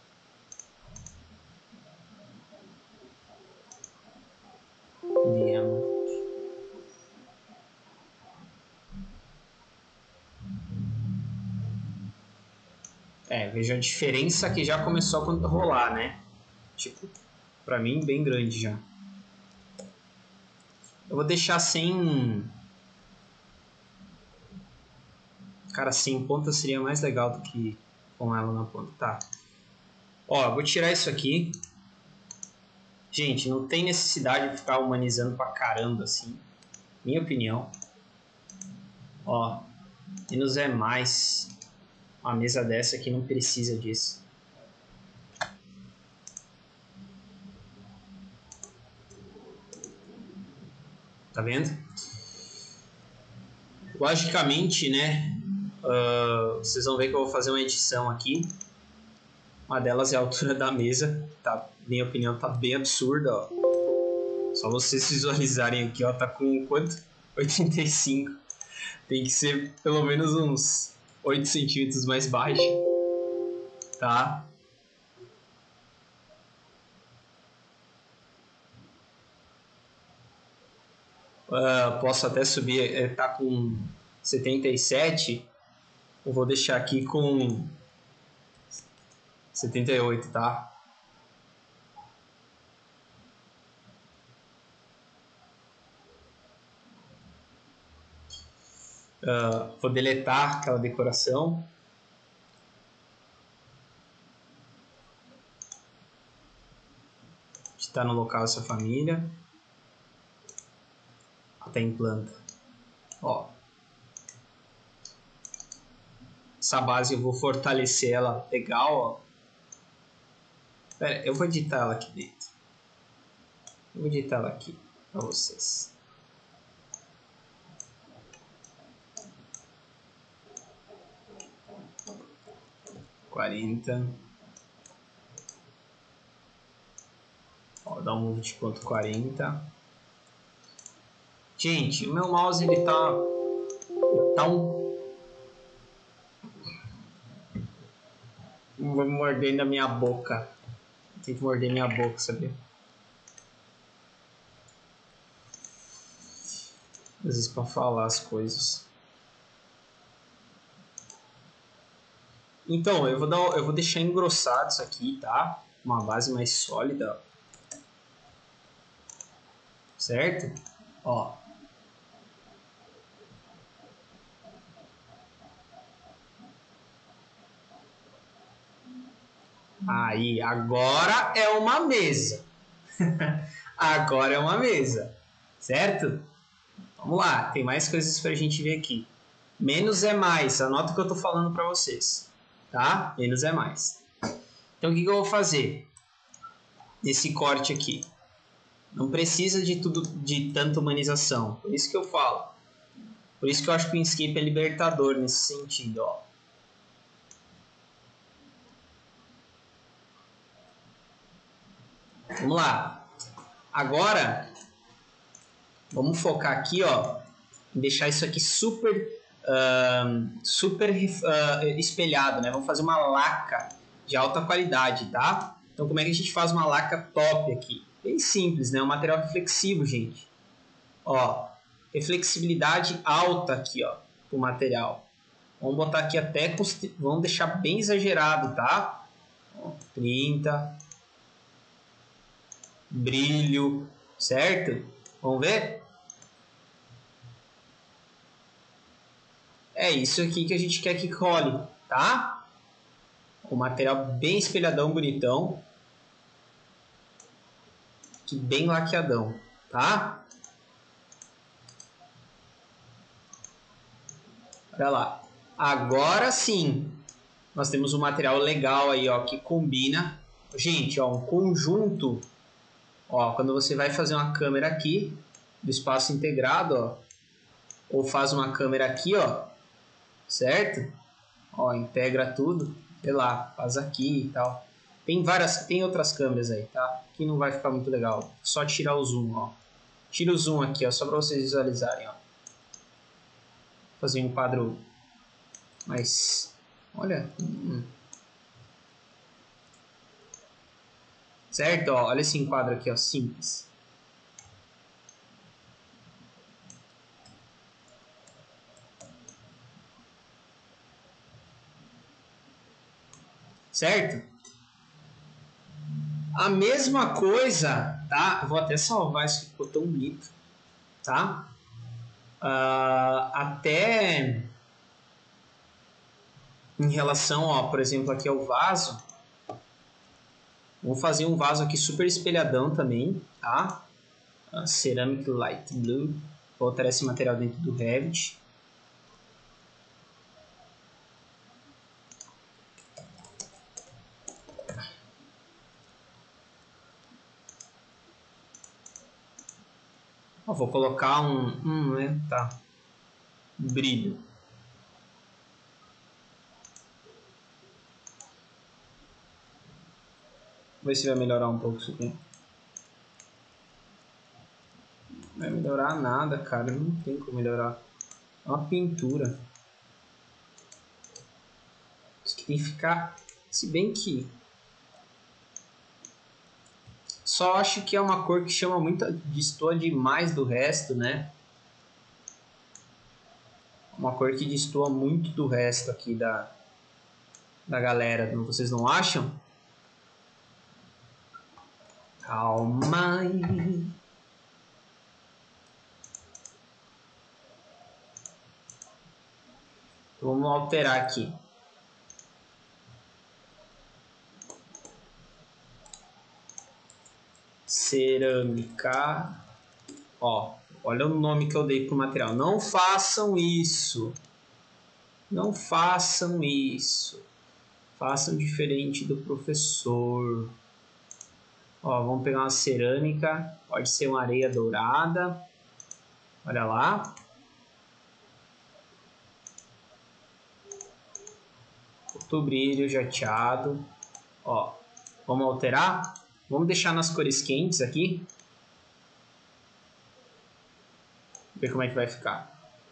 D M. É, veja a diferença que já começou a rolar, né? Tipo, pra mim bem grande já. Eu vou deixar sem... Cara, sem ponta seria mais legal do que com ela na ponta. Tá. Ó, vou tirar isso aqui. Gente, não tem necessidade de ficar humanizando pra caramba assim. Minha opinião. Ó, menos é mais. Uma mesa dessa aqui não precisa disso. Tá vendo? Logicamente, né? Uh, vocês vão ver que eu vou fazer uma edição aqui. Uma delas é a altura da mesa. Tá, minha opinião tá bem absurda, ó. Só vocês visualizarem aqui, ó. Tá com quanto? oitenta e cinco. Tem que ser pelo menos uns oito centímetros mais baixo. Tá? Uh, posso até subir. É, tá com setenta e sete, eu vou deixar aqui com setenta e oito, tá? Uh, vou deletar aquela decoração. Está no local dessa família. Até em planta. Ó. Essa base eu vou fortalecer ela legal, ó. Pera, eu vou editar ela aqui dentro. Eu vou editar ela aqui para vocês. quarenta. Ó, dá um move de ponto quarenta. Gente, o meu mouse ele tá tá um vou morder na minha boca. Tem que morder minha boca, sabia? Às vezes para falar as coisas. Então, eu vou dar, eu vou deixar engrossado isso aqui, tá? Uma base mais sólida. Certo? Ó. Aí, agora é uma mesa. Agora é uma mesa. Certo? Vamos lá, tem mais coisas pra gente ver aqui. Menos é mais, anota o que eu tô falando pra vocês. Tá? Menos é mais. Então, o que, que eu vou fazer? Nesse corte aqui. Não precisa de tudo, de tanta humanização. Por isso que eu falo. Por isso que eu acho que o Inkscape é libertador nesse sentido, ó. Vamos lá. Agora, vamos focar aqui, ó, em deixar isso aqui super, uh, super uh, espelhado, né? Vamos fazer uma laca de alta qualidade, tá? Então, como é que a gente faz uma laca top aqui? Bem simples, né? Um material reflexivo, gente. Ó, reflexibilidade alta aqui, ó, pro material. Vamos botar aqui até, vamos deixar bem exagerado, tá? Ó, trinta. Brilho, certo? Vamos ver? É isso aqui que a gente quer que role, tá? O material bem espelhadão, bonitão. Que bem laqueadão, tá? Olha lá. Agora sim, nós temos um material legal aí, ó, que combina. Gente, ó, um conjunto. Ó, quando você vai fazer uma câmera aqui, do espaço integrado, ó, ou faz uma câmera aqui, ó, certo? Ó, integra tudo, sei lá, faz aqui e tal. Tem várias, tem outras câmeras aí, tá? Que não vai ficar muito legal. Só tirar o zoom, ó. Tira o zoom aqui, ó, só para vocês visualizarem, ó. Fazer um quadro mais, olha, hum. Certo, ó, olha esse enquadro aqui, ó, simples. Certo? A mesma coisa, tá? Eu vou até salvar isso que ficou tão bonito, tá? Uh, até em relação, ó, por exemplo, aqui ao vaso. Vou fazer um vaso aqui super espelhadão também, tá? Uh, Ceramic Light Blue. Vou alterar esse material dentro do Revit. Ó, vou colocar um, um, né? Tá. Brilho. Vou ver se vai melhorar um pouco isso aqui. Não vai melhorar nada, cara. Não tem como melhorar. É uma pintura. Isso aqui tem que ficar... Se bem que... Só acho que é uma cor que chama muito... Destoa demais do resto, né? Uma cor que destoa muito do resto aqui da, da galera, vocês não acham? Calma aí. Vamos alterar aqui. Cerâmica. Ó, olha o nome que eu dei pro material. Não façam isso. Não façam isso. Façam diferente do professor. Ó, vamos pegar uma cerâmica. Pode ser uma areia dourada. Olha lá. Outro brilho jateado. Ó, vamos alterar? Vamos deixar nas cores quentes aqui. Ver como é que vai ficar.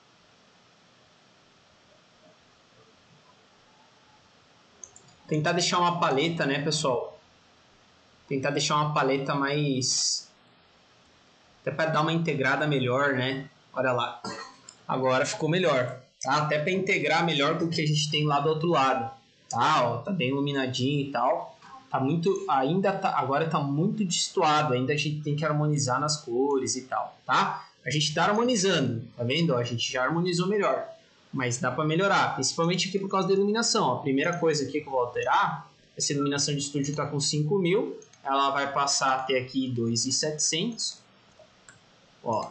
Tentar deixar uma paleta, né, pessoal? Tentar deixar uma paleta mais... até para dar uma integrada melhor, né? Olha lá. Agora ficou melhor, tá? Até para integrar melhor com o que a gente tem lá do outro lado. Tá, ó, tá bem iluminadinho e tal. Tá muito... ainda tá... agora tá muito destoado. Ainda a gente tem que harmonizar nas cores e tal, tá? A gente tá harmonizando, tá vendo? A gente já harmonizou melhor. Mas dá para melhorar, principalmente aqui por causa da iluminação. Ó. A primeira coisa aqui que eu vou alterar, essa iluminação de estúdio está com cinco mil, ela vai passar até aqui dois mil e setecentos. Ó.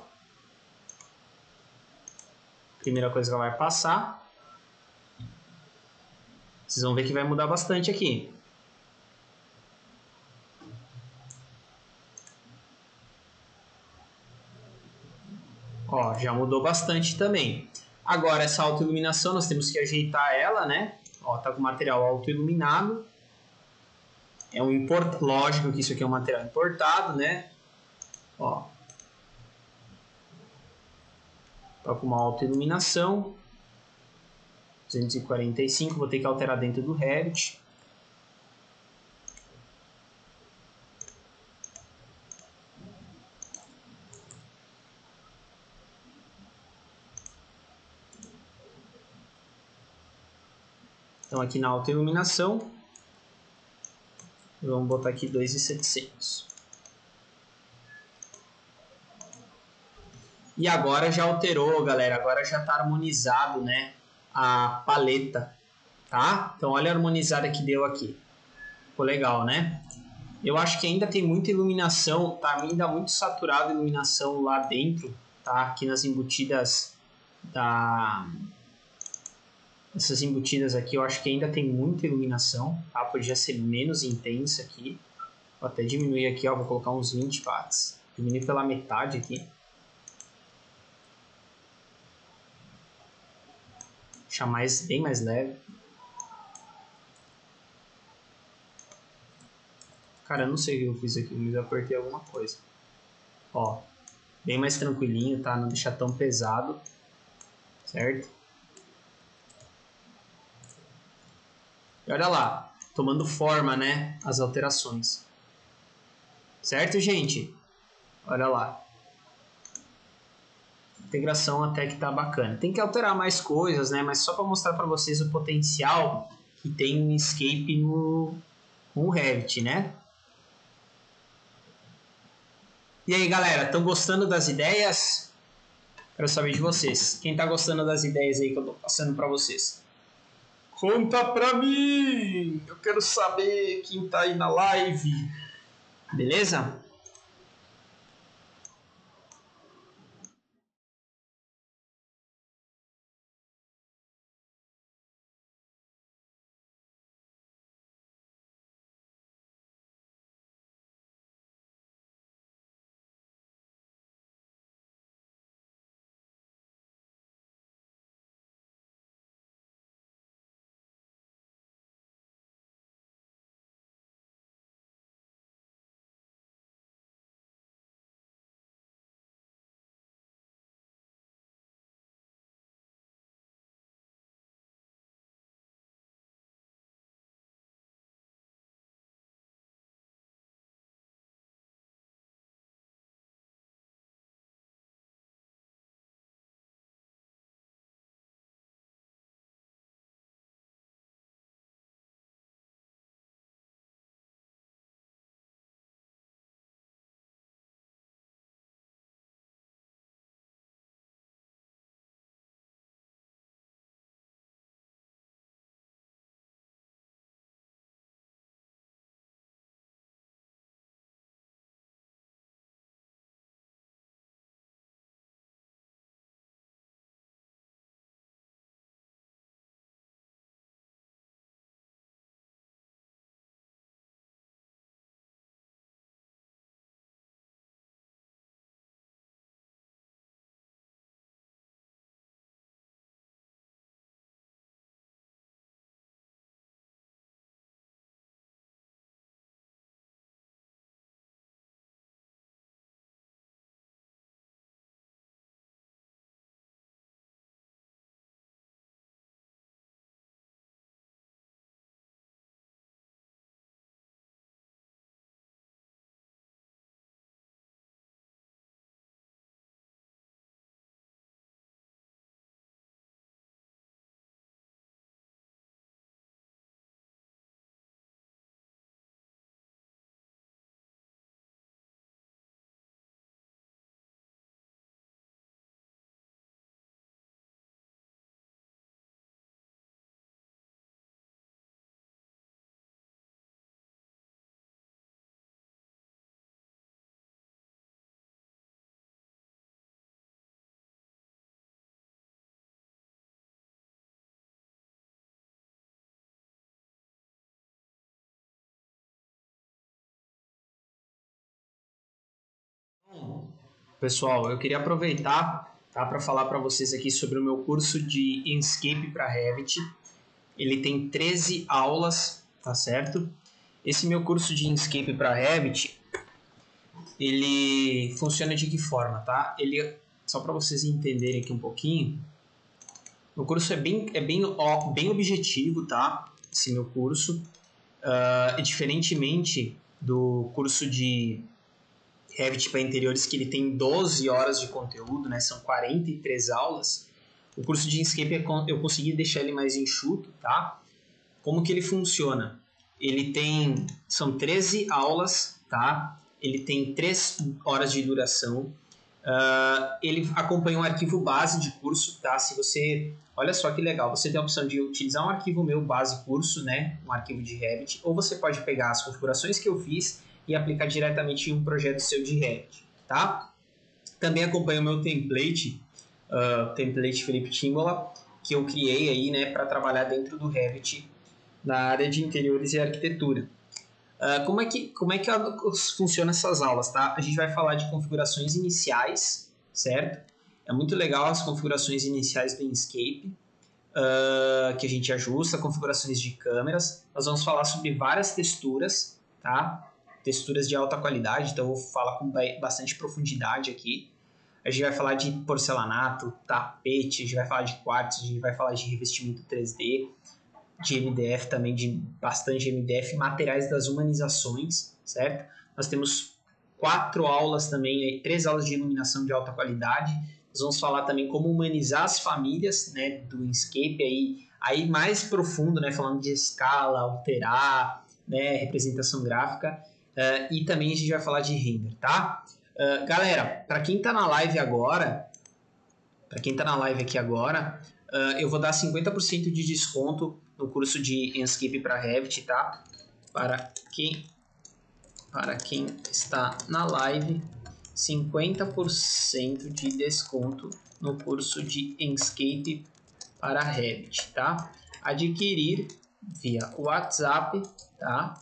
Primeira coisa que ela vai passar. Vocês vão ver que vai mudar bastante aqui. Ó, já mudou bastante também. Agora, essa autoiluminação, nós temos que ajeitar ela, né? Ó, tá com o material autoiluminado. É um import... Lógico que isso aqui é um material importado, né? Ó. Tá com uma autoiluminação. duzentos e quarenta e cinco, vou ter que alterar dentro do Revit. Então aqui na autoiluminação, vamos botar aqui dois mil e setecentos. E agora já alterou, galera, agora já está harmonizado, né, a paleta, tá? Então olha a harmonizada que deu aqui. Ficou legal, né? Eu acho que ainda tem muita iluminação, tá ainda muito saturado a iluminação lá dentro, tá? Aqui nas embutidas da... essas embutidas aqui eu acho que ainda tem muita iluminação, tá? Podia ser menos intensa aqui. Vou até diminuir aqui, ó, vou colocar uns vinte watts. Diminuir pela metade aqui. Deixar mais, bem mais leve. Cara, eu não sei o que eu fiz aqui, mas eu apertei alguma coisa. Ó, bem mais tranquilinho, tá? Não deixar tão pesado, certo? E olha lá, tomando forma, né? As alterações. Certo, gente? Olha lá. Integração até que tá bacana. Tem que alterar mais coisas, né? Mas só para mostrar para vocês o potencial que tem um Escape no, no Revit, né? E aí, galera, estão gostando das ideias? Quero saber de vocês. Quem tá gostando das ideias aí que eu tô passando para vocês? Conta pra mim! Eu quero saber quem tá aí na live. Beleza? Pessoal, eu queria aproveitar, tá, para falar para vocês aqui sobre o meu curso de Inkscape para Revit. Ele tem treze aulas, tá certo? Esse meu curso de Inkscape para Revit, ele funciona de que forma, tá? Ele, só para vocês entenderem aqui um pouquinho, o curso é bem, é bem, ó, bem objetivo, tá? Esse meu curso, uh, diferentemente do curso de Revit para interiores, que ele tem doze horas de conteúdo, né? São quarenta e três aulas. O curso de Inkscape eu consegui deixar ele mais enxuto, tá? Como que ele funciona? Ele tem, são treze aulas, tá? Ele tem três horas de duração. Uh, ele acompanha um arquivo base de curso, tá? Se você, olha só que legal, você tem a opção de utilizar um arquivo meu base curso, né? Um arquivo de Revit, ou você pode pegar as configurações que eu fiz e aplicar diretamente em um projeto seu de Revit, tá? Também acompanha o meu template, uh, template Felipe Timbola, que eu criei aí, né, para trabalhar dentro do Revit na área de interiores e arquitetura. Uh, como é que, como é que funcionam essas aulas, tá? A gente vai falar de configurações iniciais, certo? É muito legal as configurações iniciais do Inkscape, uh, que a gente ajusta, configurações de câmeras. Nós vamos falar sobre várias texturas, tá? Texturas de alta qualidade, então eu vou falar com bastante profundidade aqui. A gente vai falar de porcelanato, tapete, a gente vai falar de quartzo, a gente vai falar de revestimento três D, de M D F também, de bastante M D F, materiais das humanizações, certo? Nós temos quatro aulas também, três aulas de iluminação de alta qualidade. Nós vamos falar também como humanizar as famílias, né, do Inkscape, aí, aí mais profundo, né, falando de escala, alterar, né, representação gráfica. Uh, e também a gente vai falar de render, tá? Uh, galera, para quem tá na live agora, para quem tá na live aqui agora, uh, eu vou dar cinquenta por cento de desconto no curso de Inkscape para Revit, tá? Para quem, para quem está na live, cinquenta por cento de desconto no curso de Inkscape para Revit, tá? Adquirir via WhatsApp, tá?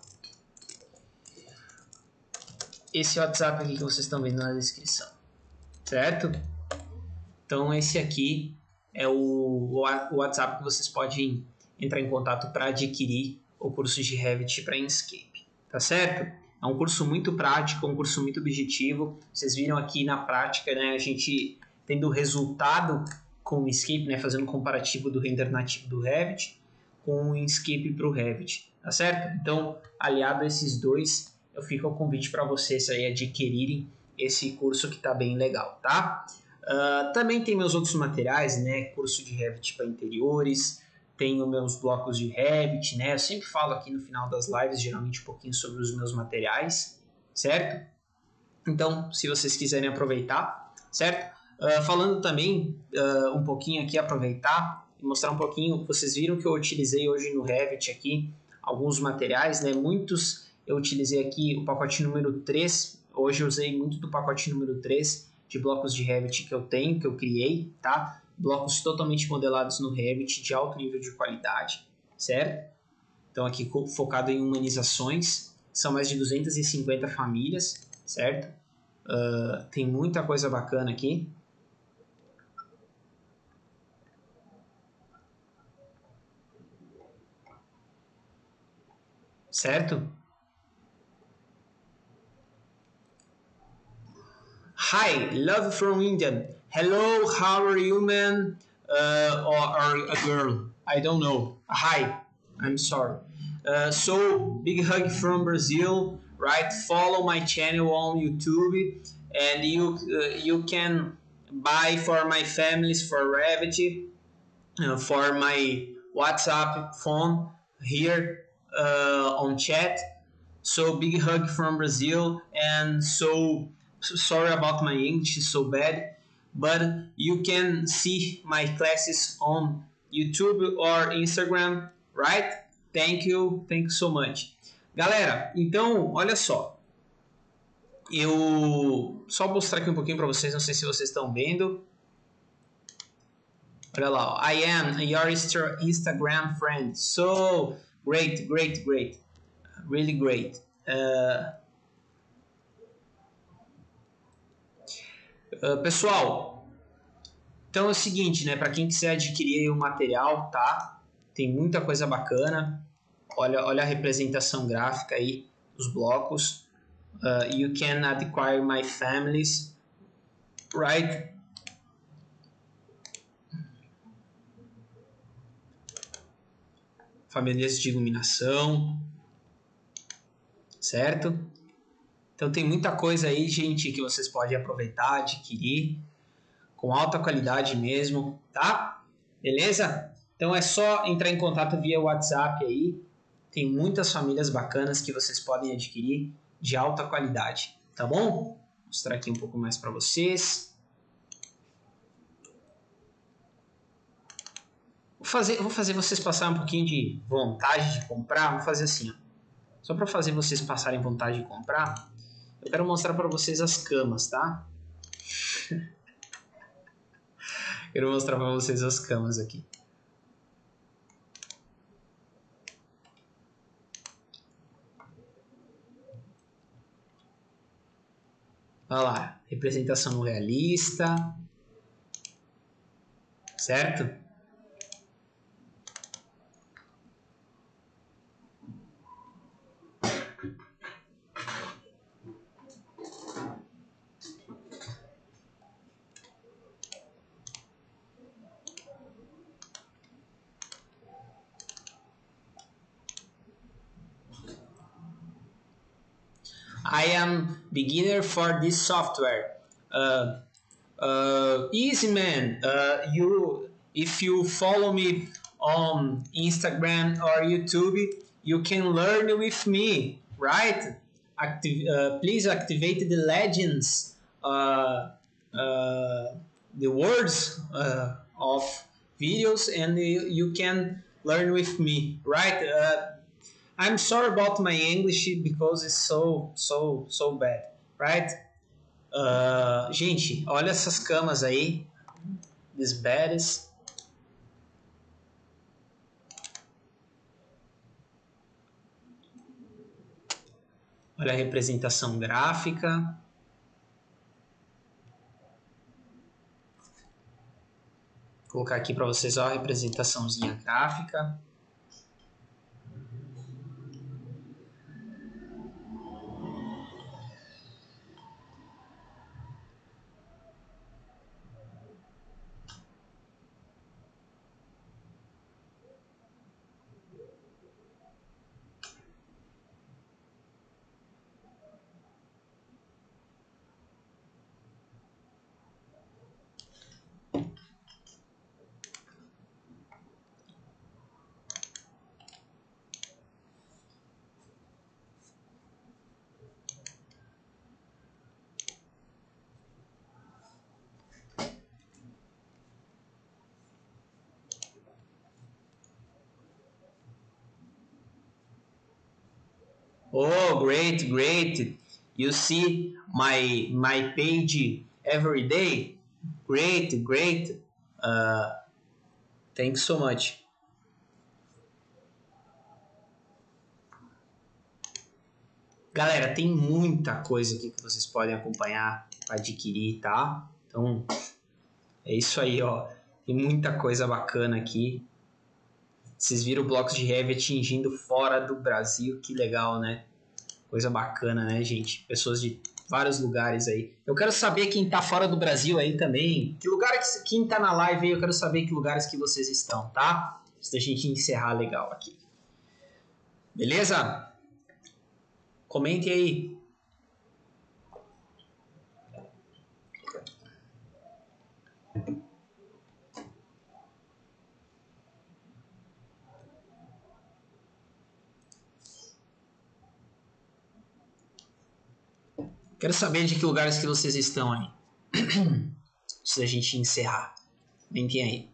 Esse WhatsApp aqui que vocês estão vendo na descrição, certo? Então esse aqui é o WhatsApp que vocês podem entrar em contato para adquirir o curso de Revit para Inkscape, tá certo? É um curso muito prático, um curso muito objetivo. Vocês viram aqui na prática, né, a gente tendo resultado com o Inkscape, né, fazendo um comparativo do render nativo do Revit com o Inkscape para o Revit, tá certo? Então, aliado a esses dois, eu fico ao convite para vocês aí adquirirem esse curso que está bem legal, tá? Uh, também tem meus outros materiais, né? Curso de Revit para interiores, tenho meus blocos de Revit, né? Eu sempre falo aqui no final das lives, geralmente um pouquinho sobre os meus materiais, certo? Então, se vocês quiserem aproveitar, certo? Uh, falando também uh, um pouquinho aqui, aproveitar e mostrar um pouquinho, vocês viram que eu utilizei hoje no Revit aqui alguns materiais, né? Muitos eu utilizei aqui o pacote número três, hoje eu usei muito do pacote número três de blocos de Revit que eu tenho, que eu criei, tá? Blocos totalmente modelados no Revit, de alto nível de qualidade, certo? Então aqui focado em humanizações, são mais de duzentas e cinquenta famílias, certo? Uh, tem muita coisa bacana aqui. Certo? Hi, love from India. Hello, how are you, man? Uh, or are you a girl? I don't know. Hi, I'm sorry. Uh, so, big hug from Brazil, right? Follow my channel on YouTube, and you uh, you can buy for my families for Revit, uh, for my WhatsApp phone here uh, on chat. So, big hug from Brazil, and so. Sorry about my English is so bad, but you can see my classes on YouTube or Instagram, right? Thank you, thank you so much. Galera, então, olha só. Eu só mostrar aqui um pouquinho para vocês, não sei se vocês estão vendo. Olha lá, ó. I am your Instagram friend. So, great, great, great. Really great. Uh, Uh, pessoal, então é o seguinte, né? Para quem quiser adquirir o material, tá? Tem muita coisa bacana. Olha, olha a representação gráfica aí dos blocos. Uh, you can acquire my families, right? Famílias de iluminação, certo? Então tem muita coisa aí, gente, que vocês podem aproveitar, adquirir com alta qualidade mesmo, tá? Beleza? Então é só entrar em contato via WhatsApp aí. Tem muitas famílias bacanas que vocês podem adquirir de alta qualidade, tá bom? Vou mostrar aqui um pouco mais para vocês. Vou fazer, vou fazer vocês passarem um pouquinho de vontade de comprar. Vou fazer assim, ó. Só para fazer vocês passarem vontade de comprar, eu quero mostrar para vocês as camas, tá? Quero mostrar para vocês as camas aqui. Olha lá, representação realista, certo? I am beginner for this software. Uh, uh, easy man. Uh, you, if you follow me on Instagram or YouTube, you can learn with me, right? Activ- uh, please activate the legends, uh, uh, the words uh, of videos, and you, you can learn with me, right? Uh, I'm sorry about my English because it's so, so, so bad, right? Uh, gente, olha essas camas aí, these beds. Olha a representação gráfica. Vou colocar aqui para vocês ó, a representaçãozinha gráfica. Oh, great, great. You see my my page every day. Great, great. Uh, thanks so much. Galera, tem muita coisa aqui que vocês podem acompanhar para adquirir, tá? Então, é isso aí, ó. Tem muita coisa bacana aqui. Vocês viram blocos de heavy atingindo fora do Brasil, que legal, né? Coisa bacana, né, gente? Pessoas de vários lugares aí. Eu quero saber quem tá fora do Brasil aí também. Que lugar que quem tá na live aí, eu quero saber que lugares que vocês estão, tá? Antes da gente encerrar legal aqui. Beleza? Comente aí. Quero saber de que lugares que vocês estão aí. Antes da gente encerrar. Comentem aí.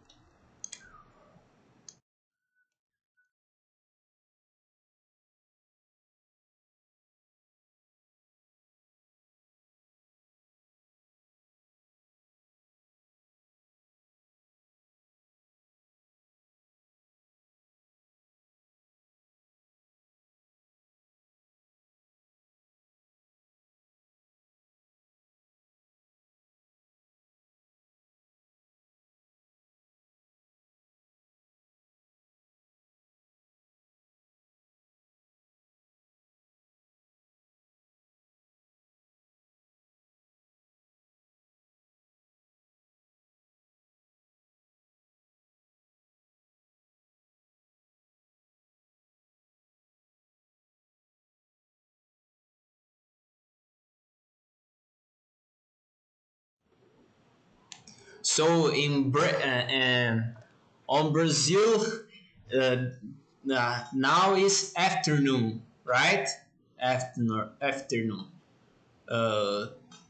So in Bra uh, uh, on Brazil, uh, uh, now is afternoon, right? Afternoon, afternoon. Uh,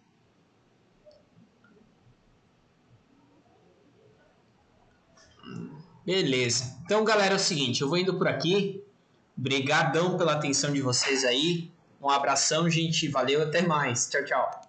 beleza. Então, galera, é o seguinte, eu vou indo por aqui. Brigadão pela atenção de vocês aí. Um abração, gente. Valeu, até mais. Tchau, tchau.